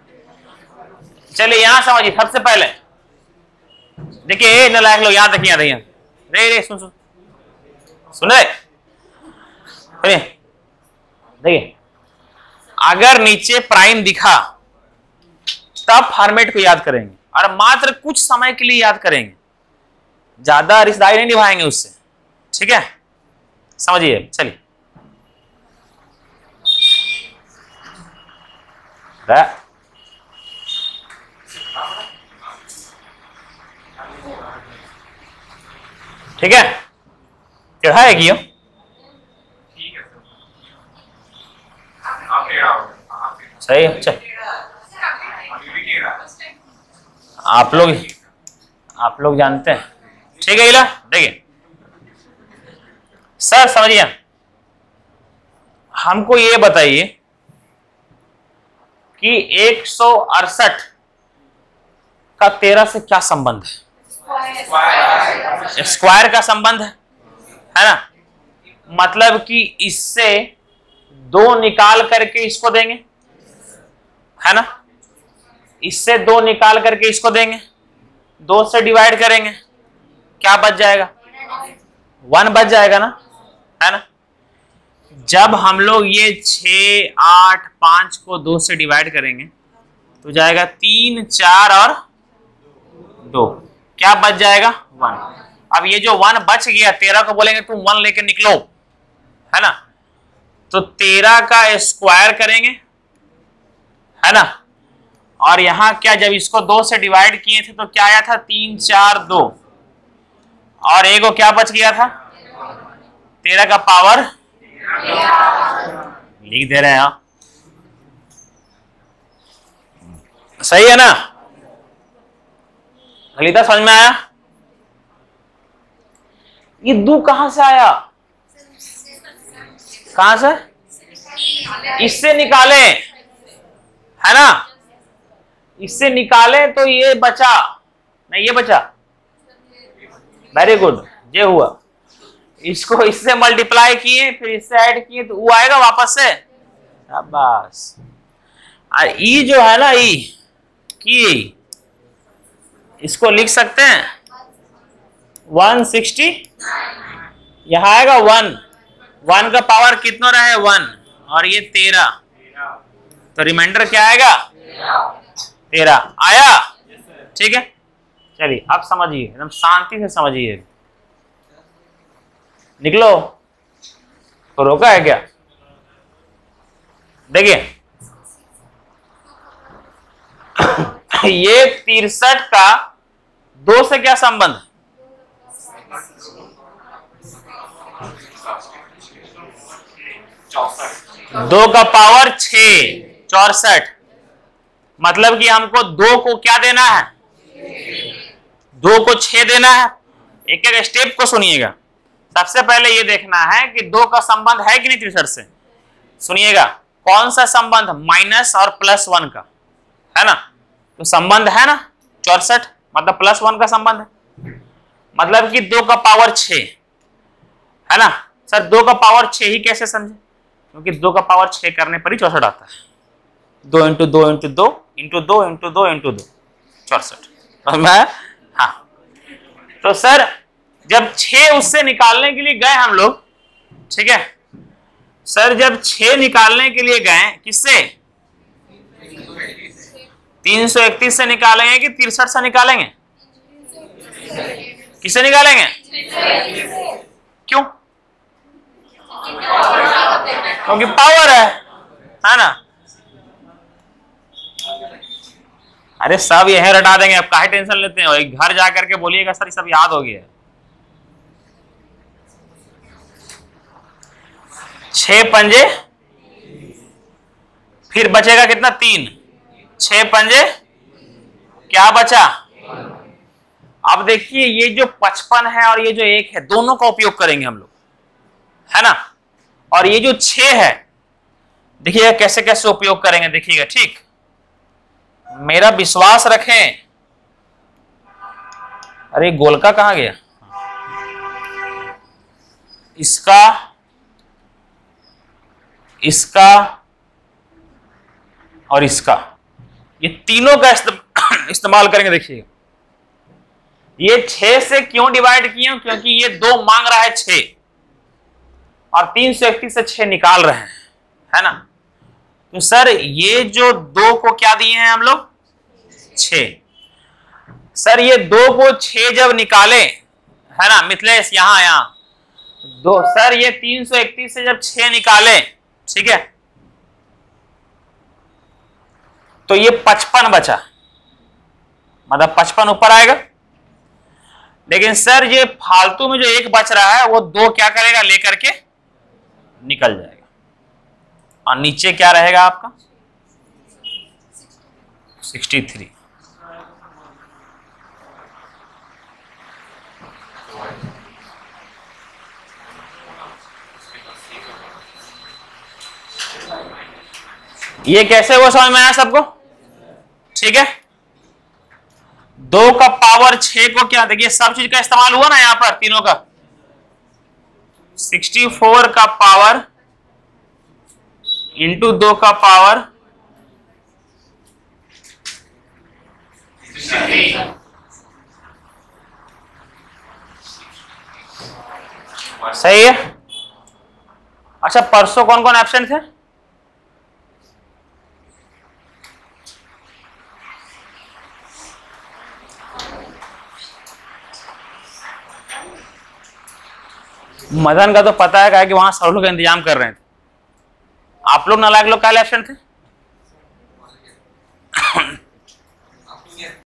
चलिए यहां समझिए, सबसे पहले देखिए नालायक लोग, यहां देखिए, यहाँ रे रे सुन सुन सुन रहे, देखिए अगर नीचे प्राइम दिखा तब फॉर्मेट को याद करेंगे, और मात्र कुछ समय के लिए याद करेंगे, ज्यादा रिश्तेदारी नहीं निभाएंगे उससे, ठीक है। समझिए चलिए ठीक है, चढ़ा है कि ठीक है सर, आप टेढ़ा हो गए, आप टेढ़ा। सही है। अच्छा अभी भी टेढ़ा है। आप लोग आप लोग जानते हैं। ठीक है इला, देखिए सर समझिए, हमको ये बताइए कि एक सौ अड़सठ का तेरह से क्या संबंध है? स्क्वायर का संबंध है, है ना? मतलब कि इससे दो निकाल करके इसको देंगे, है ना? इससे दो निकाल करके इसको देंगे, दो से डिवाइड करेंगे, क्या बच जाएगा? वन बच जाएगा ना, है ना? जब हम लोग ये छ आठ पांच को दो से डिवाइड करेंगे तो जाएगा तीन चार और दो, क्या बच जाएगा? वन। अब ये जो वन बच गया, तेरह को बोलेंगे तुम वन लेके निकलो, है ना? तो तेरह का स्क्वायर करेंगे, है ना? और यहां क्या, जब इसको दो से डिवाइड किए थे तो क्या आया था? तीन चार दो, और एक को क्या बच गया था? तेरह का पावर लिख दे रहे हैं, सही है ना? ललिता समझ में आया? ये दो कहां से आया? कहां से? इससे निकाले, है ना? इससे निकाले तो ये बचा नहीं, ये बचा। वेरी गुड, ये हुआ। इसको इससे मल्टीप्लाई किए, फिर इससे ऐड किए तो वो आएगा वापस से। बस, और ई जो है ना, ई की इसको लिख सकते हैं वन सिक्सटी, यहां आएगा वन, वन का पावर कितना रहे? वन, और ये तेरह, तो रिमाइंडर क्या आएगा? तेरह आया। ठीक है, चलिए अब समझिए, एकदम शांति से समझिए। निकलो, तो रोका है क्या? देखिए ये तिरसठ का दो से क्या संबंध? दो का पावर छ, चौसठ। मतलब कि हमको दो को क्या देना है? दो को छह देना है। एक एक स्टेप को सुनिएगा। सबसे पहले ये देखना है कि दो का संबंध है कि नहीं तिरसठ से। सुनिएगा, कौन सा संबंध? माइनस और प्लस वन का, है ना? तो संबंध है ना चौसठ, मतलब प्लस वन का संबंध है, मतलब कि दो का पावर छ, है ना? सर दो का पावर छ ही कैसे समझे? क्योंकि दो का पावर छ करने पर ही चौसठ आता है। दो इंटू दो इंटू दो इंटू दो इंटू दो इंटू दो, चौसठ। हाँ, तो सर जब छह उससे निकालने के लिए गए हम लोग, ठीक है सर, जब छह निकालने के लिए गए किससे? तीन सौ इकतीस से निकालेंगे कि तिरसठ से निकालेंगे? किससे निकालेंगे? क्यों? क्योंकि पावर है, है ना? अरे सब यह रटा देंगे, अब काहे टेंशन लेते हैं? एक घर जाकर के बोलिएगा सर सब याद हो गया। छह पंजे, फिर बचेगा कितना? तीन। छह पंजे क्या बचा? अब देखिए ये जो पचपन है और ये जो एक है, दोनों का उपयोग करेंगे हम लोग, है ना? और ये जो छह है, देखिएगा कैसे कैसे उपयोग करेंगे, देखिएगा। ठीक, मेरा विश्वास रखें। अरे गोलका कहां गया? इसका, इसका और इसका, ये तीनों का इस्तेमाल करेंगे। देखिए ये छह से क्यों डिवाइड किए? क्योंकि ये दो मांग रहा है छह, और तीन सौ इकतीस से छह निकाल रहे हैं, है ना? तो सर ये जो दो को क्या दिए हैं हम लोग? छह। सर ये दो को छह जब निकाले, है ना मिथिलेश, यहां यहां दो, सर ये तीन सौ इकतीस से जब छह निकाले, ठीक है, तो ये पचपन बचा, मतलब पचपन ऊपर आएगा। लेकिन सर ये फालतू में जो एक बच रहा है वो दो क्या करेगा, लेकर के निकल जाएगा, और नीचे क्या रहेगा आपका सिक्सटी थ्री। ये कैसे वो समझ में आया सबको? ठीक है। दो का पावर छह को क्या, देखिए सब चीज का इस्तेमाल हुआ ना यहां पर तीनों का। सिक्सटी फोर का पावर इंटू दो का पावर सही है। अच्छा परसों कौन कौन एब्सेंट थे? मदन का तो पता है क्या कि वहां सब लोग इंतजाम कर रहे थे। आप लोग नालायक लोग कल एब्सेंट थे।